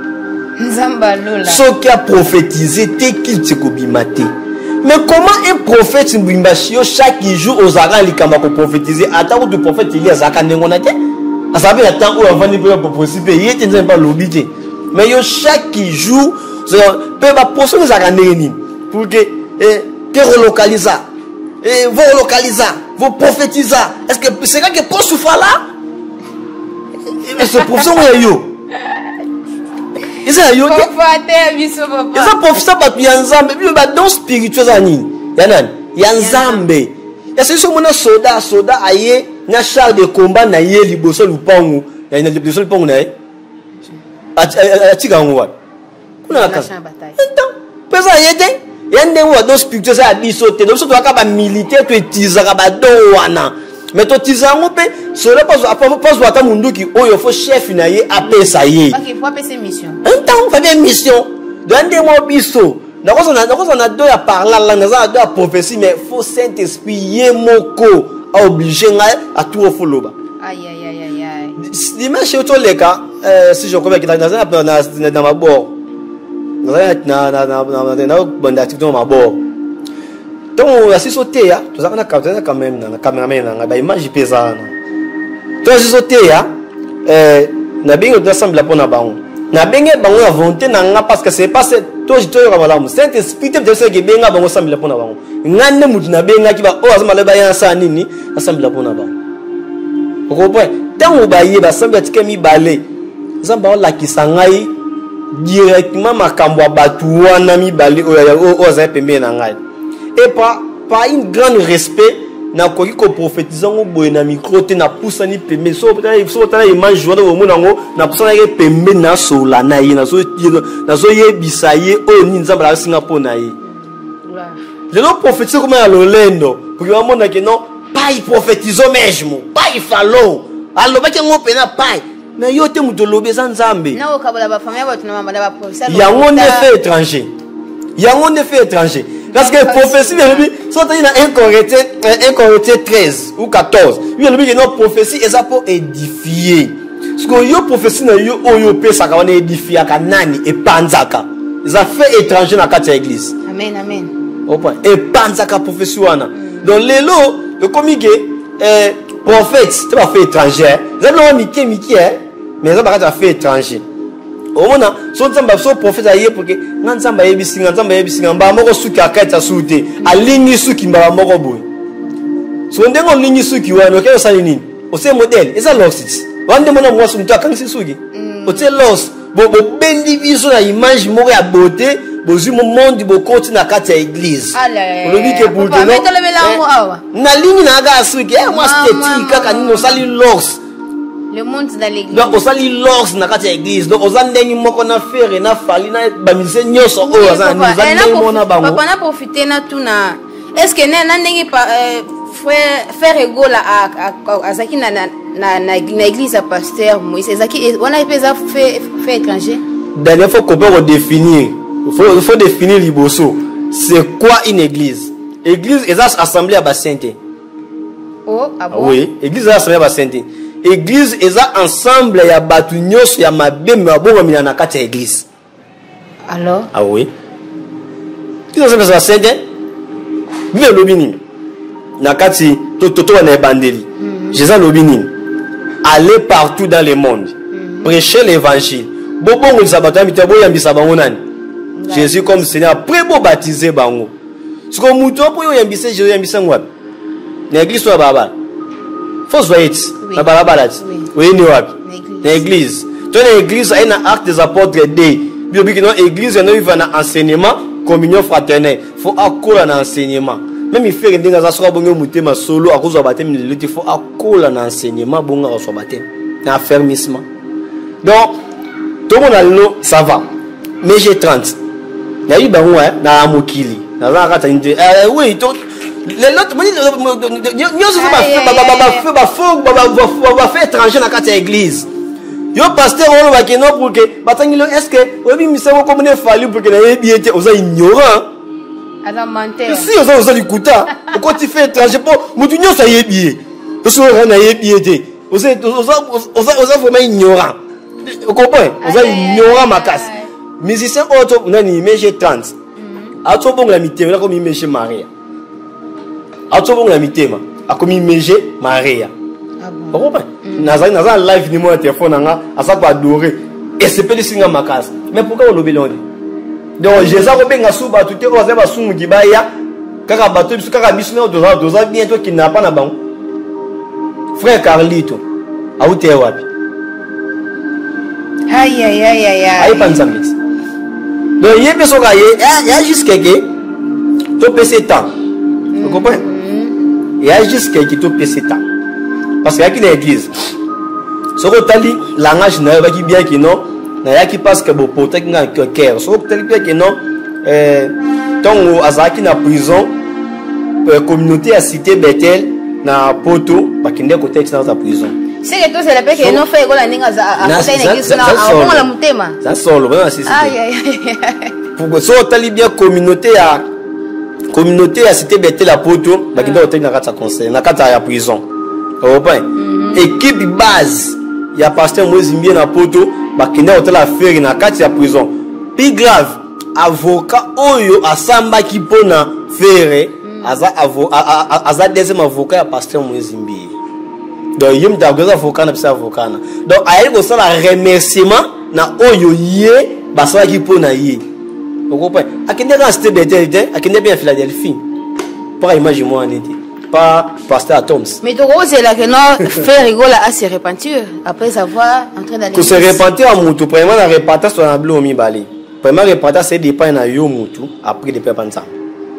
Speaker 1: Ce qui a prophétisé, t'es qu'il te kobimate. Mais comment un prophète mbimashio chaque jour aux arans les kama ko prophétiser attends où le prophète il y a zaka nengonate à savoir attends où avant de pour possible il était pas l'obité mais yo chaque jour peut pas poser les arans neni pour que relocaliser et vous relocaliser vous prophétiser est-ce que c'est quand que pour souffler là et ce professeur yo ils ont professeur parce qu'il Nzambe puis ba don spirituel zani yanan ya Nzambe ya sisi mona soda aye na char de combat na ye liboso lupangu ya na liboso lupangu na ye atika ngwa kuna ka então pesa yete yande wa don spirituel za biso te donc so to ka militaire to etizaka ba don wana mais to tizango pe cela pas ata munduki oyo fo chef na ye apesa ye OK faut apesa mission on fait bien mission dande mo biso na do ya parler là na do ya prophétie mais faut Saint-Esprit ye moko a obligé nga à tout foloba aïe aïe aïe aïe dimanche to leka si je crois que dans ma bord na banda tikto ma bord. Donc on si sauté ya tout ça on a capté quand même na cameraman na ba image pesa na to si sauté ya na bingo d'ensemble pour na bango na benge bango na volonté na nga parce que c'est pas to yo ka malamu Saint Esprit te se ke benga bango ensemble pour na bango ngane mutu na benga ki ba o azama le ba ya sa nini ensemble pour na bango okopwe tango ba ye ba ensemble tike mi balé zamba la kisangai directement makambo batu wana mi balé o za pembe na ngai. Et par une grande respect, na koki ko prophétiser ngo boye na micro te na poussa ni pembe so tala image joie au monde ngo na poussa na pembe na sola na ye na so ye bisaye o ni nzamba la Singapour na ye. Je dois prophétiser comme à l'olendo pour que le monde que non pas y prophétiser mesmo pas y fallo allo ba ke ngo pena pas mais yo te muto lobe za nzambe na o kabola ba famille ba tuna mama ba professeur ya ngonde fait étranger parce que prophétie soit il y a 1 Corinthiens 13 ou 14 il y a une prophétie et ça pour édifier parce que yo prophétie na yo oyo pesa ka wana édifier ka nani et panzaka ça fait étranger na kati église amen amen au point et panzaka prophétie wana donc lelo le communiqué prophète c'est pas fait étranger ça non miki mais ça pas fait étranger omona so nzamba so prophète aye pour que nzamba yebisinga mba moko suki akaita sute alingi suki mba moko boy so ndengo lingi suki wana okelo sali nini ose modèle eza lost wande mona mwasu mtu akangisi suki ose lost bo bendi biso na image moko ya beauté bozu mo monde bo konti na kati ya église olobi ke pour que na lingi na aga suki moi esthétique kaka nino sali lost
Speaker 2: le monde dans l'église
Speaker 1: donc on sali lost na kati ya église donc ozandengi moko na faire na fali na ba mise nyoso o azani mona bango
Speaker 2: papa na profiter na tuna est-ce que na ndengi faire égale à zaki na église à pasteur Moïse zaki on a pas fait étranger
Speaker 1: d'ailleurs faut qu'on peut définir il faut définir liboso c'est quoi une église est assemblée à Bassinté
Speaker 2: oh ah bon
Speaker 1: oui église est assemblée à Bassinté église est ensemble ya batu nyos ya mabeme babongo mina na kati ya église
Speaker 2: alors
Speaker 1: ah oui qui sont ces Bassinté mais lobini na kati toto na ebandeli Jésus lobini aller partout dans le monde prêcher l'évangile bobongo sabata mitabo yambisa bango nani Jésus comme Seigneur après bo baptiser bango siko muto po yo yambisa Jésus yambisa ngwapi na église wa baba faut voir na balabala oui ni wapi na église to na église ay na acte des apôtres D bio bikino église no iva na enseignement communion fraternelle faut akola na enseignement même il fait ndinga za soka bongo mutema solo akozwa batem ni liti faut akola na enseignement bonga akozwa batem na affermissement donc tout le monde ça va mais j'ai 30 na yi bango na amokili na za kata nje oui to les autres nyoso ba fait étranger na kata église yo pasteur on va que non pour que batangilo est-ce que obi misemo comme ne fallu pour que na yebiete oza ignorant si oza likuta quand tu fais étranger pour mutu nyoso yebié oso na yebiete oza vraiment ignorant vous comprenez oza ignorant makas musicien auto nani image 30 ato bongo la mitema la comme image Maria ato bongo la mitema akomi image Maria vous comprenez naza live ni mo téléphone nga asa ko adorer et c'est peut singa makas mais pourquoi on l'obélonde donc Jésus ko benga suba tout te oza ba sungu gibaya kaka bato biso kaka biso na doza bientôt qui n'a pas na bango frère Carlito a uté wapi
Speaker 2: aïe
Speaker 1: aïe panzamit donc il y a besoin il y a juste quelqu'un to passer temps vous comprenez il y a juste quelqu'un to passer temps parce qu'il y a qui dans l'église ce que tali langage na ba ki bien qui non na ya qui parce que bo pote ki na cœur ce que tali bien qui non tant azaki na prison communauté à cité Bethel na poto ba kinde côté dans la prison
Speaker 2: c'est que tout c'est la paix que non fait gola ninga à côté na église na on la mutema
Speaker 1: ça solo bana c'est pour so tali bien communauté à cité Bethel la poto ba kinde côté na kata conseil na kata ya prison au point équipe base ya pasteur Moïse Mbie na poto ba kinde côté la faire na kata ya prison plus grave avocat oyo asamba ki pona faire aza deuxième avocat ya pasteur Moïse Mbie donc yim dagoza avocat na pisa avocat na donc ayi ko sala remerciement na oyo ye basala ki pona ye vous comprenez akende ka cité Bethel akende bien Philadelphie pour image moi nete pas pasteur Toms
Speaker 2: mais donc c'est là que non faire rigoler à se repentir après avoir entré dans
Speaker 1: l'église que se repentir à mutu premièrement la repentir sur la bleu mi balé premièrement repentir c'est dépend na yo mutu après de perdre ça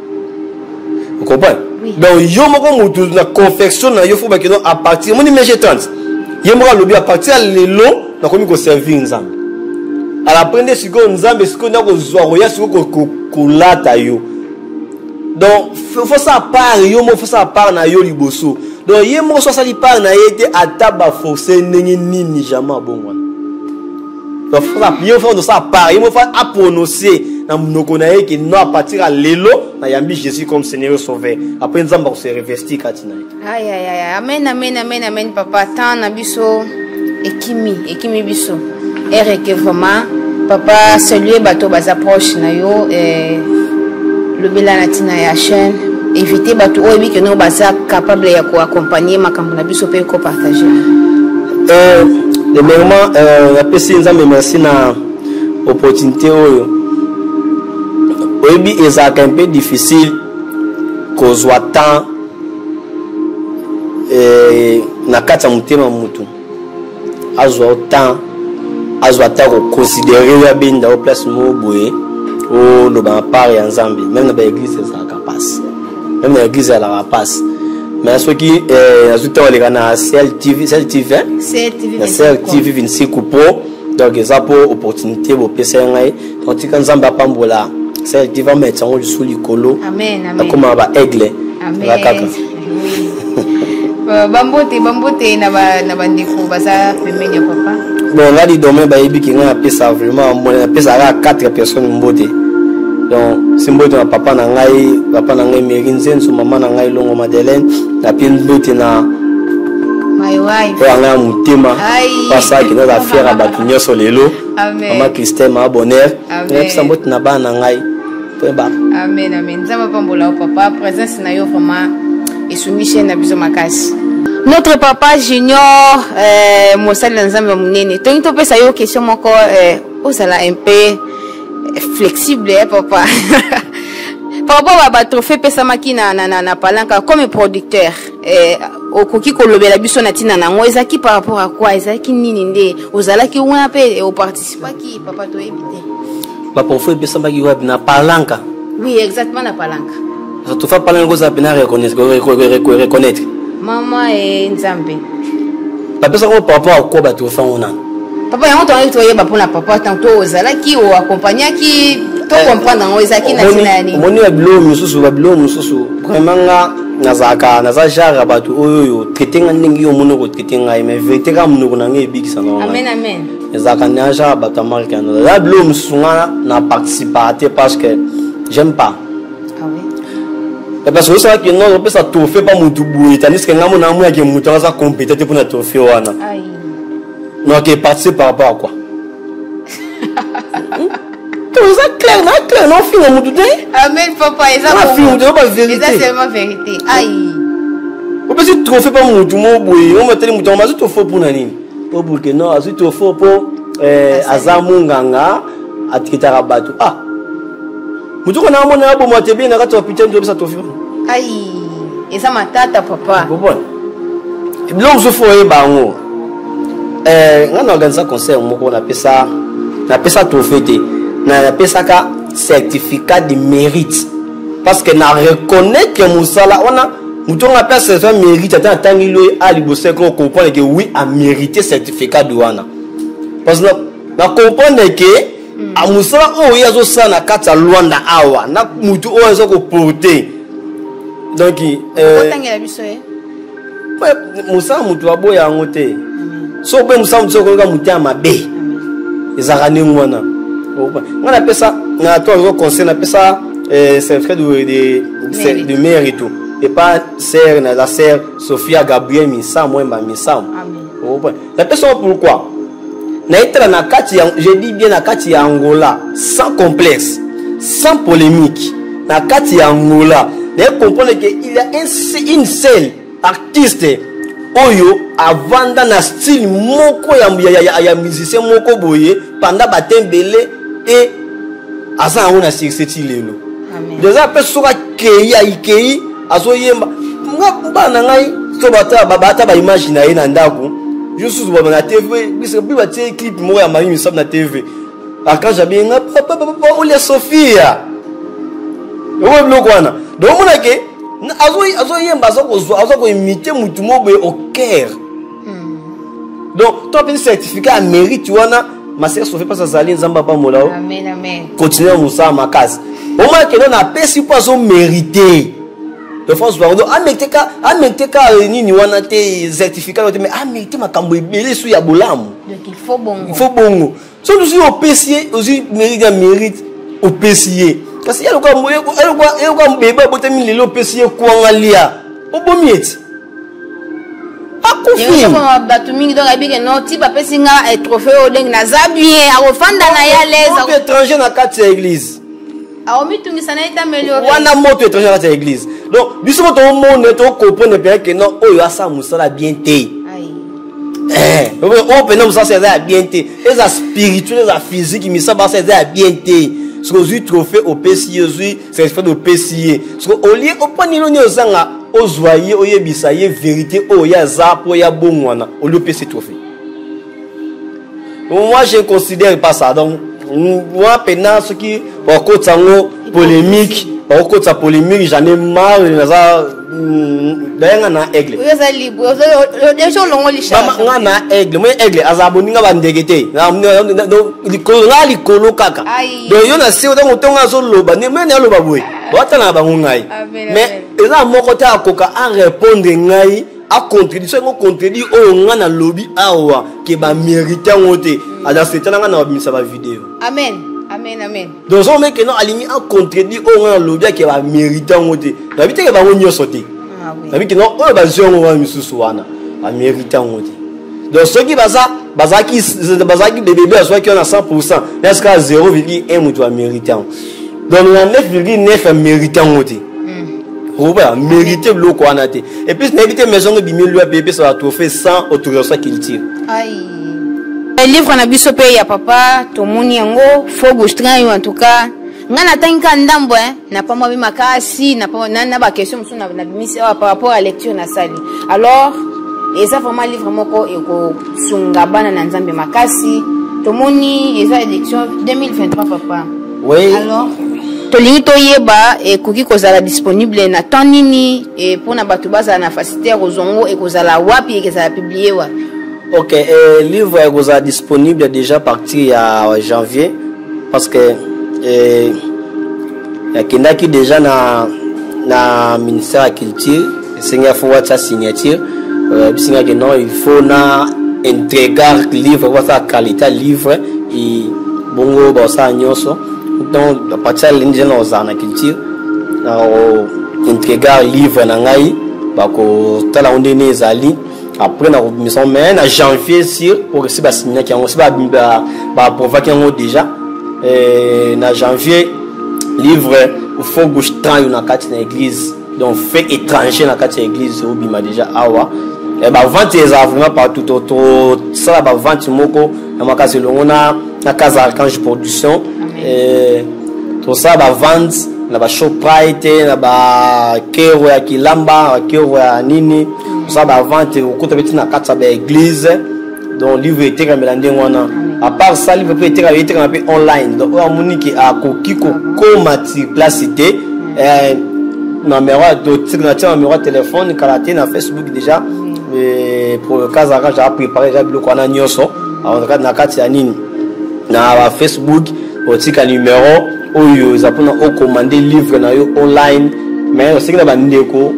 Speaker 1: vous comprenez oui. Donc yo moko mutu na confection na yo faut ba que non à partir mon image 30 yo moko lobi à partir lelo na komi ko servir nzambe à la prendre siko nzambe siko na ko zwa roya siko ko lata yo donc faut ça part yo mo faut ça part na yo liboso donc yo mo so ça li part na yete ataba forcer nini jamais bon donc faut ça yo faut ça part yo mo faut à prononcer na mnoko na yeke no à partir à lelo na yambi Jésus comme Seigneur sauveur après nzamba se revestir katina
Speaker 2: aïe amen papa tant na biso ekimi biso et que vraiment papa saluer bato bas approche na yo le bela natina ya chaîne éviter bato oyebi que no baza capable ya ko accompagner makambo na biso pe ko partager
Speaker 1: le moment la pesi nzambe merci na opportunité oyebi ezalaka un peu difficile kozwa temps na kati ya motema mutu azwa temps azwa ta koconsidere ya benda o place mo boye o loba na part ya nzambe même na ba église ezalaka passe même na église ezalaka passe mais soki azuta oleka na CLTV CLTV 25 pro donc eza po opportunité bopesa ngai donc tika nzambe apambola CLTV va mettre en dessous likolo amen comme ba aigle amen
Speaker 2: bambote na bandeko baza pembeni ya papa.
Speaker 1: Bon là di domaine ba yebi ki nga pesa vraiment mo na pesa ra 4 personnes mbote. Donc c'est mbote na papa na ngai Merinzenso maman na ngai Longo Madeleine na pin mbote na
Speaker 2: my wife
Speaker 1: nga mutema pasa ki na affaire abatu nyoso lelo mama Christelle ma bonheur na pesa mbote na bana ngai to ba
Speaker 2: amen amen nzamba pambola papa présence na yo vraiment et soumission na biso makasi. Notre papa junior Mosala Nzambe Munene to nto pesa yo question moko osala un peu flexible papa. Par rapport à ba trophée pesa maki na palanka comme producteur okoki kolobela biso na tina nango ezaki par rapport à quoi ezaki nini nde ozalaki wana pe o participaki papa to ebite
Speaker 1: ba trophée pesa maki wa na palanka.
Speaker 2: Oui exactement na palanka.
Speaker 1: Tu fais parler de ça, reconnaître.
Speaker 2: Maman et Nzambe.
Speaker 1: Papa, ça va papa au quoi tu fais on a.
Speaker 2: Papa, il y a un truc pour la papa tantôt aux ala qui ou accompagner qui to comprendre en ozaki na tinani.
Speaker 1: Moni ya bilo mususu vraiment nazaka nazajara batu oyo traiter ndingi yo muno ko traiter ngai mais vérité ka muno na ngai bikisa na.
Speaker 2: Amen amen.
Speaker 1: Nazaka naja batu américain. La bilo mususu na participer parce que j'aime pas. Parce que ça qui non on peut ça trophée pas mon double tandis que ngamo na mwa ke mutu asa compétent pour na trophée wana ai non qui participe par rapport à quoi tout ça clair non fin mon double
Speaker 2: amen papa ça
Speaker 1: pas vérité
Speaker 2: ça c'est ma vérité ai
Speaker 1: on peut se trophée pas mon double on mettre mutu on tout faux pour nani pour que non azu tout faux pour azamu nganga atikitara batu mutu kona mona abo mwatebe na kati wa pitani ndio bisa tofio
Speaker 2: ai eza matata papa
Speaker 1: bon donc je faut bango ngana organiser concert moko na pesa trophée na pesa ka certificat de mérite parce que na reconnaître que musala ona mutu nga pesa ça mérite atangi lo ali bosé ko comprendre que oui a mérité certificat de wana parce que na comprendre que amusala oyo azo na kati ya Luanda awa na mutu oyo azo ko porter donc
Speaker 2: otangela biso
Speaker 1: musa mutu aboya ngote so be musa mutu ko mutu amabe ezaka ningwana ngana pesa na to azo conseil na pesa certificat de mérite et pas sœur na la sœur Sophia Gabriel Misa Mwemba Misa la pesa pourquoi na kati ya je dis bien na kati ya Angola sans complexe sans polémique na kati ya Angola ne comprendre que il y a une seule artiste oyo avanda na style moko ya musicien moko boye pendant batembele et asa on a succès lelo déjà personne qui a ikei azo yemba ngaba ngai so bata ba imagine na ina ndako je suis sur la TV parce que tu as clip moi à Marie Missab na TV quand j'avais un papa Olia Sophia on bloque wana donc on a que azo yemba azo ko imiter mutu mobe au cœur donc toi petit certificat à mérite wana ma sœur Sophie pas ça zali nzamba pa molao
Speaker 2: amen amen
Speaker 1: continuer musa makasi au moins que na pesi pas so mériter de France Bardo ameteka nini wana te certificat mais amete makambo ebele su ya bolamu
Speaker 2: donc il faut bongo
Speaker 1: so nous aussi au PC aussi mérite au PC parce qu'il y a le quoi bébé bote mi lelo PC kwa ngalia obomieti
Speaker 2: akufi ko batu mingi donc abike non ti ba pesi nga trophée o deng na zabien a ofanda na ya les
Speaker 1: étranger na kati ya église wana moto étranger à l'église donc biso to monde to comprendre bien que non oyo asa musala bien té on peut ça c'est bien té les spirituel les physique mais ça c'est bien té ce que je trophée au PCI c'est fait au PCI ce que au lieu au panilo ni ozanga ozoyer oyebisa ye vérité o ya zapo ya bongwana au lieu PC trophée. Moi je considère pas ça donc moi pendant ce qui au côté polémique au côté polémique j'en ai marre d'ailleurs na aigle na aigle moi aigle azaboninga bandegete na likolo kaka donc yo na se otango tonga zo loba ne mena loba boy botana bango ngai mais eza moko ta akoka a répondre ngai a contribution ngo contredit o ngana lobby awa ke ba mériter ngote ala setana na bimisa ba vidéo
Speaker 2: amen. Amen, amen.
Speaker 1: Donc, on met que non, aligné en contredit au moins l'objet qui va mériter en côté. La vie qui va venir sauter. La vie qui non, on va sur on va misusuana, va mériter en côté. Donc, ceux qui va ça, bazaki des bébés soit qui on a 100%, est-ce qu'à 0,1 ou tu vas mériter. Donc, on a 9,9 mériter en côté. Pour mériter le quoi on a été. Et puis, n'évitez maison de 10 000 bébés sur la trophée sans autorisation qu'il tire.
Speaker 2: Aïe. Le livre na biso pe ya papa tomoni yango faux gauche en tout cas ngana tanka ndambo na pa mwa makasi na pa na ba question musu na bimisi par rapport à lecture na sali alors eza vraiment livre moko eko sunga bana na nzambe makasi tomoni eza édition 2023 papa
Speaker 1: oui
Speaker 2: alors tolingi toyeba ekoki kozala disponible na temps nini et pour na bato baza na facilité kozongo ekozala wapi ekozala publier wa.
Speaker 1: Ok, le livre est disponible déjà à partir de janvier parce que il y a quelqu'un qui déjà na ministère de la culture, il faut sa signature, non, il faut na entregar livre, sa qualité livre et bongo bossa nyoso. Donc à partir de l'ingénieur na culture, entregar livre na ngai, bako tala onde ne zali. Après na mission mais en janvier sur pour recevoir la signature qui a aussi ba provoquer déjà na janvier livre au fond gauche temps na carte na église donc fait étranger na carte église au bima déjà awa et ba vente les vraiment partout autour ça ba vente moko na makasi longona na casa archange production et tout ça ba vente na ba Shoprite na ba kero ya kilamba kero ya nini ça va vente au côté petit na quatre église donc livre était comme l'année à part ça livre peut être un peu online donc on monique à kokiko komati placité numéro de téléphone kalaté na Facebook déjà pour le cas à j'ai préparé j'ai bloqué na nyoso en cas na kati ya nini na Facebook otika numéro oyo zapona o commander livre na yo online mais aussi que na bandeko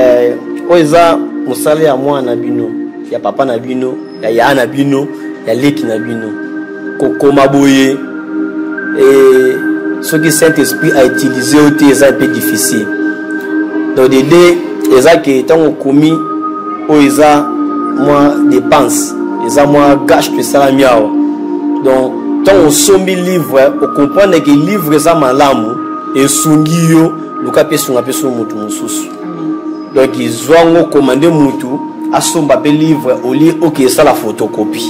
Speaker 1: oza musale ya mwana bino ya papa na bino ya yana bino ya leki na bino kokoma boye et ce que Saint-Esprit a utilisé c'est un peu difficile donc l'idée est que tant komi oza moi dépense eza moi gâche de salamiao donc tant on sombi livre on comprend que livre ça malamu et sungio luka pesunga pesu mutu mususu. Donc ils ont commandé mutu à son livre au lieu ok ça la photocopie.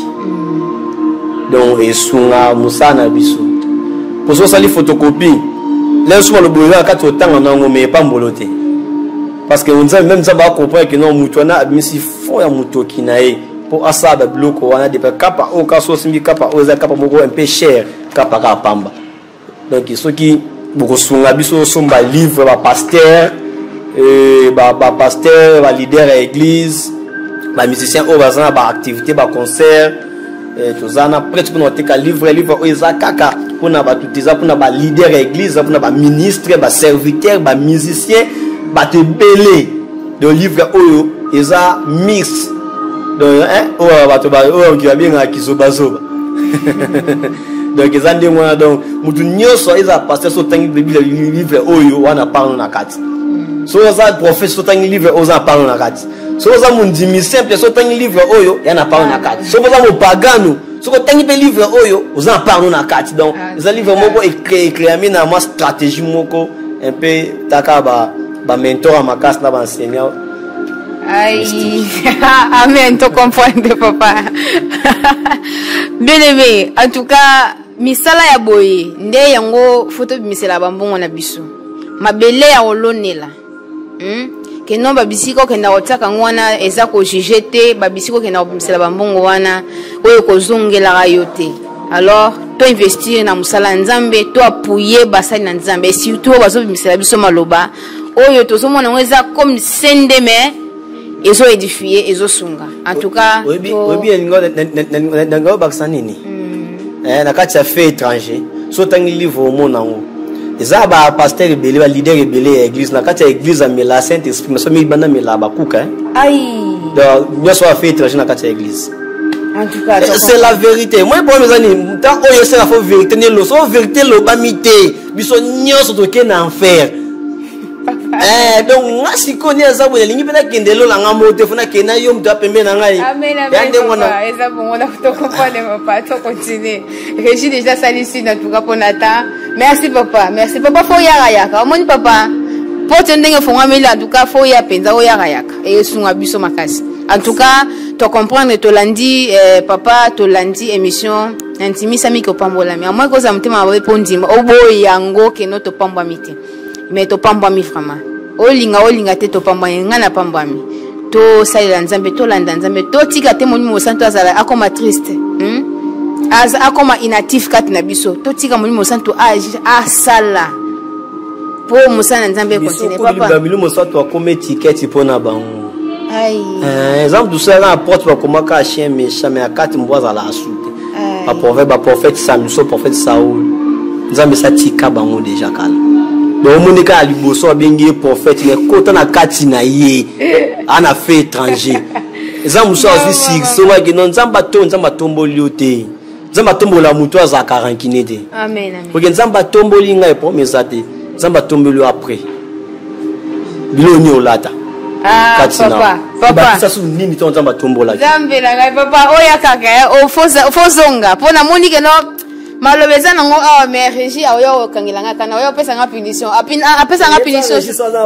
Speaker 1: Donc ils sont à Moussa Nabiso. Pour ça les photocopies, là souvent le boulot à 4 temps on a mais pas mboloté. Parce que on même ça va comprendre que non mutu na admisi fo ya mutu kinae pour asa da bloc on a des capa au cas so simi capa au za capa moko un peu cher capa ka pamba. Donc ils sont qui beaucoup sunga biso somba livre ba pasteur pasteur, leader à l'église, musicien au bazar, activité, concert, tout ça. Après, tu peux noter qu'un livre, kaka, pour na leader à l'église, pour na ministre, serviteur, musicien, te belé. Le livre, ils ont mix. Donc, qui va bien à Kizobazoba. Donc, ils ont dit, donc, ils ont passé sur le livre, on a parlé na carte. So za professeur tangi livre oza parler na kati so za mundimi simple so tangi livre oyo yana parler na kati so za mo pagano so ko tangi pe livre oyo oza parler na kati donc za livre moko écrit na ma stratégie moko un peu taka ba mentor à ma classe na ba enseignant
Speaker 2: Aïe. Amen, tu comprends, papa. Bien aimé, en tout cas, misala ya boye, nde yango photo misela bambongo na biso. Mabele ya olonela. Que non babisiko ke na otaka ngwana eza ko jujete, babisiko ke na misela bambongo wana, oyo ko zongela yote. Alors, to investir na musala nzambe, to appuyer basali na nzambe, et surtout bazo misela biso maloba, oyo tozo mona ngeza comme sende mais ezo édifier, ezo sunga. En tout cas,
Speaker 1: obi ngo baksanini. Na kati ya fait étranger, so tangi livre au monde nango. Eza ba pasteur rebelle, ba leader rebelle ya église, na kati ya église a mela Saint Esprit, mais so mi bana mela ba kuka.
Speaker 2: Aïe.
Speaker 1: Donc, nyo so fait étranger na kati ya église.
Speaker 2: En tout cas,
Speaker 1: c'est la vérité. Moi bon mes amis, tant oyo c'est la vérité ne lo, so vérité lo ba mité. Biso nyoso to ke na enfer. Donc moi si connais ça vous lingi pena kendelo la ngamo te fona kena yo mtu apembe na ngai.
Speaker 2: Amen amen. Eza bon on a to comprendre papa, to continuer. Régie déjà salisi na tout cas pour Nathan. Merci papa, merci papa fo yaka yaka. Omoni papa. Pour tendenge fonga meli en tout cas fo ya penza o yaka yaka. Et sunga biso makasi. En tout cas, to comprendre to lundi papa to lundi émission intimisa mi ko pambola mi. Moi ko za mtema ba pondima obo yango ke no to pamba miti. Mais to pamba mi vraiment. Olinga te to pamba ngana pamba mi. To salela nzambe to landa nzambe to tika te moni mo santo azala akoma triste. Aza akoma inactif kat na biso. To tika moni mo santo asala. Po mo sana nzambe continue papa.
Speaker 1: Bamilo mo santo akoma étiquette pona bango.
Speaker 2: Aïe.
Speaker 1: Exemple du seul apporte pas comment ka chien méchant mais à quatre mois à la soute. Ba prophète Samson, prophète Saoul. Nzambe sa tika bango déjà kala. Donc monika aliboso bengi prophète mais kota na kati na ye ana fait étranger. Nzambe so aussi so wa non nzamba tomboli ote. Nzamba tombola muto za 40 kinede.
Speaker 2: Amen amen.
Speaker 1: Parce que nzamba tomboli nga e promesa te. Nzamba tomboli après. Biloni olata.
Speaker 2: Ah, papa.
Speaker 1: Ça sous nini ton nzamba tombola.
Speaker 2: Nzambe la ngai papa oya kaka o fozonga pona monike no malobeza nango awa mais régie ayo kangilanga kana oyo pesa nga punition apesa nga punition.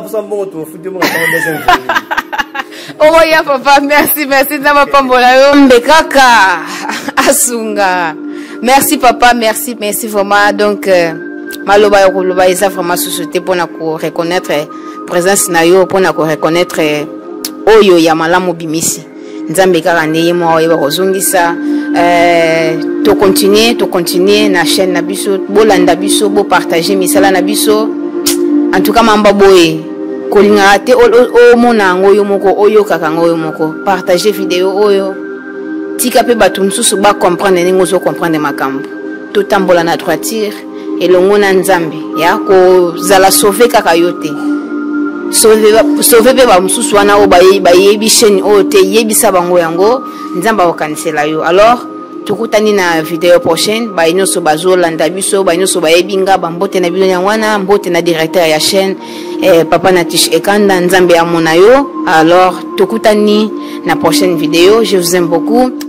Speaker 2: Oh ya papa merci nzamba pambola yo mbekaka asunga. Merci papa, merci vraiment donc maloba yo koloba eza vraiment société pour na ko reconnaître présence na yo pour na ko reconnaître oyo ya malamu bimisi nzambe kaka ndeye mo oyo kozongisa to continuer na chaîne na biso bolanda biso bo partager misala na biso en tout cas mamba boye kolinga te o mona ngoyo moko oyo kaka ngoyo moko partager vidéo oyo tika pe batu msusu ba comprendre ningo zo comprendre makambo to tambola na droiture elongo na nzambe ya ko zala sauver kaka yote sauver pe ba msusu wana o bayebi chaîne o te yebisa bango yango nzamba okanisela yo. Alors tukutani na vidéo prochaine ba inoso bazolanda biso ba inoso bayebinga bambote na bino wana mbote na directeur ya chaîne papa Natish Ekanda nzambe amona yo. Alors tukutani na prochaine vidéo. Je vous aime beaucoup.